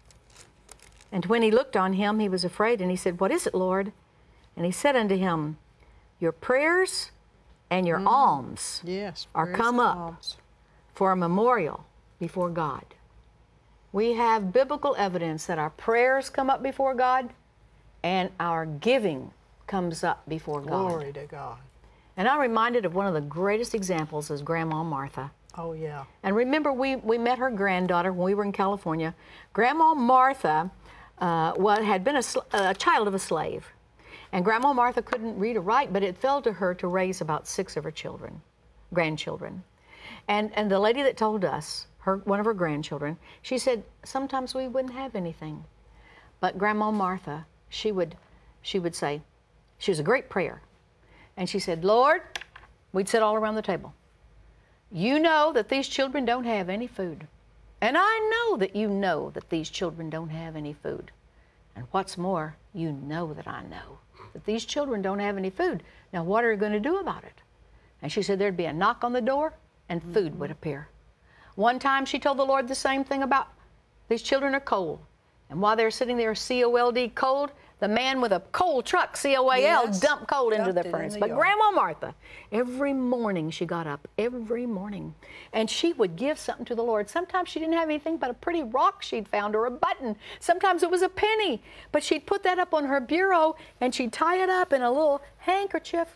And when he looked on him, he was afraid, and he said, What is it, Lord? And he said unto him, Your prayers and your mm. alms
yes,
are come up alms. for a memorial before God. We have biblical evidence that our prayers come up before God and our giving comes up before God.
Glory to God.
And I'm reminded of one of the greatest examples is Grandma Martha.
Oh, yeah.
And remember, we, we met her granddaughter when we were in California. Grandma Martha uh, well, had been a, a child of a slave. And Grandma Martha couldn't read or write, but it fell to her to raise about six of her children, grandchildren. And, and the lady that told us, her, one of her grandchildren, she said, sometimes we wouldn't have anything. But Grandma Martha, she would, she would say, she was a great prayer. And she said, Lord, we'd sit all around the table. You know that these children don't have any food. And I know that you know that these children don't have any food. And what's more, you know that I know that these children don't have any food. Now, what are you going to do about it? And she said there'd be a knock on the door and food mm-hmm. would appear. One time she told the Lord the same thing about these children are cold. And while they're sitting there C O L D cold, the man with a coal truck, C O A L, yes. dumped coal into the furnace. The but yard. Grandma Martha, every morning she got up, every morning, and she would give something to the Lord. Sometimes she didn't have anything but a pretty rock she'd found or a button. Sometimes it was a penny, but she'd put that up on her bureau and she'd tie it up in a little handkerchief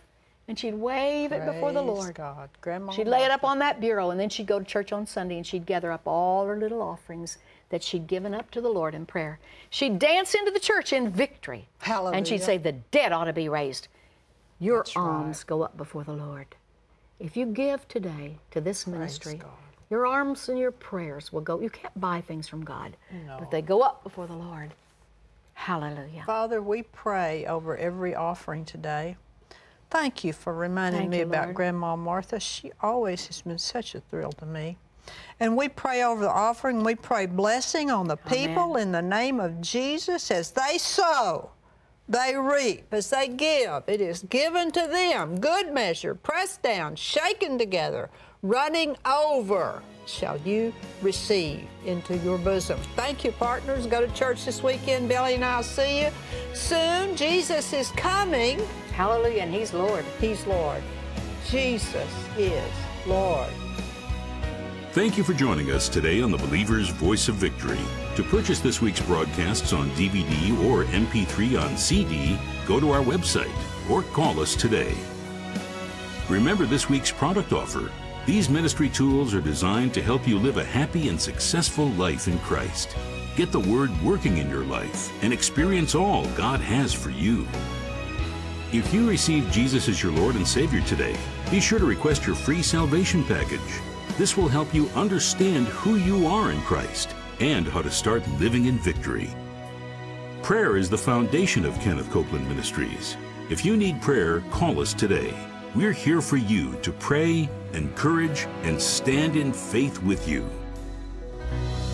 and she'd wave it before the
Praise
Lord.
God. Grandma
She'd lay it up
Martha.
on that bureau, and then she'd go to church on Sunday, and she'd gather up all her little offerings that she'd given up to the Lord in prayer. She'd dance into the church in victory.
Hallelujah.
And she'd say, the dead ought to be raised. Your
That's right.
alms go up before the Lord. If you give today to this ministry,
God.
your alms and your prayers will go. You can't buy things from God,
No.
but they go up before the Lord. Hallelujah.
Father, we pray over every offering today. Thank you for reminding
Thank
me
you,
about
Lord.
Grandma Martha. She always has been such a thrill to me. And we pray over the offering. We pray blessing on the people
Amen.
in the name of Jesus. As they sow, they reap. As they give, it is given to them. Good measure, pressed down, shaken together, running over, shall you receive into your bosom. Thank you, partners. Go to church this weekend. Billy and I'll see you soon. Jesus is coming.
Hallelujah, and He's Lord.
He's Lord. Jesus is Lord.
Thank you for joining us today on the Believer's Voice of Victory. To purchase this week's broadcasts on D V D or M P three on C D, go to our website or call us today. Remember this week's product offer. These ministry tools are designed to help you live a happy and successful life in Christ. Get the Word working in your life and experience all God has for you. If you receive Jesus as your Lord and Savior today, be sure to request your free salvation package. This will help you understand who you are in Christ and how to start living in victory. Prayer is the foundation of Kenneth Copeland Ministries. If you need prayer, call us today. We're here for you to pray, encourage, and stand in faith with you.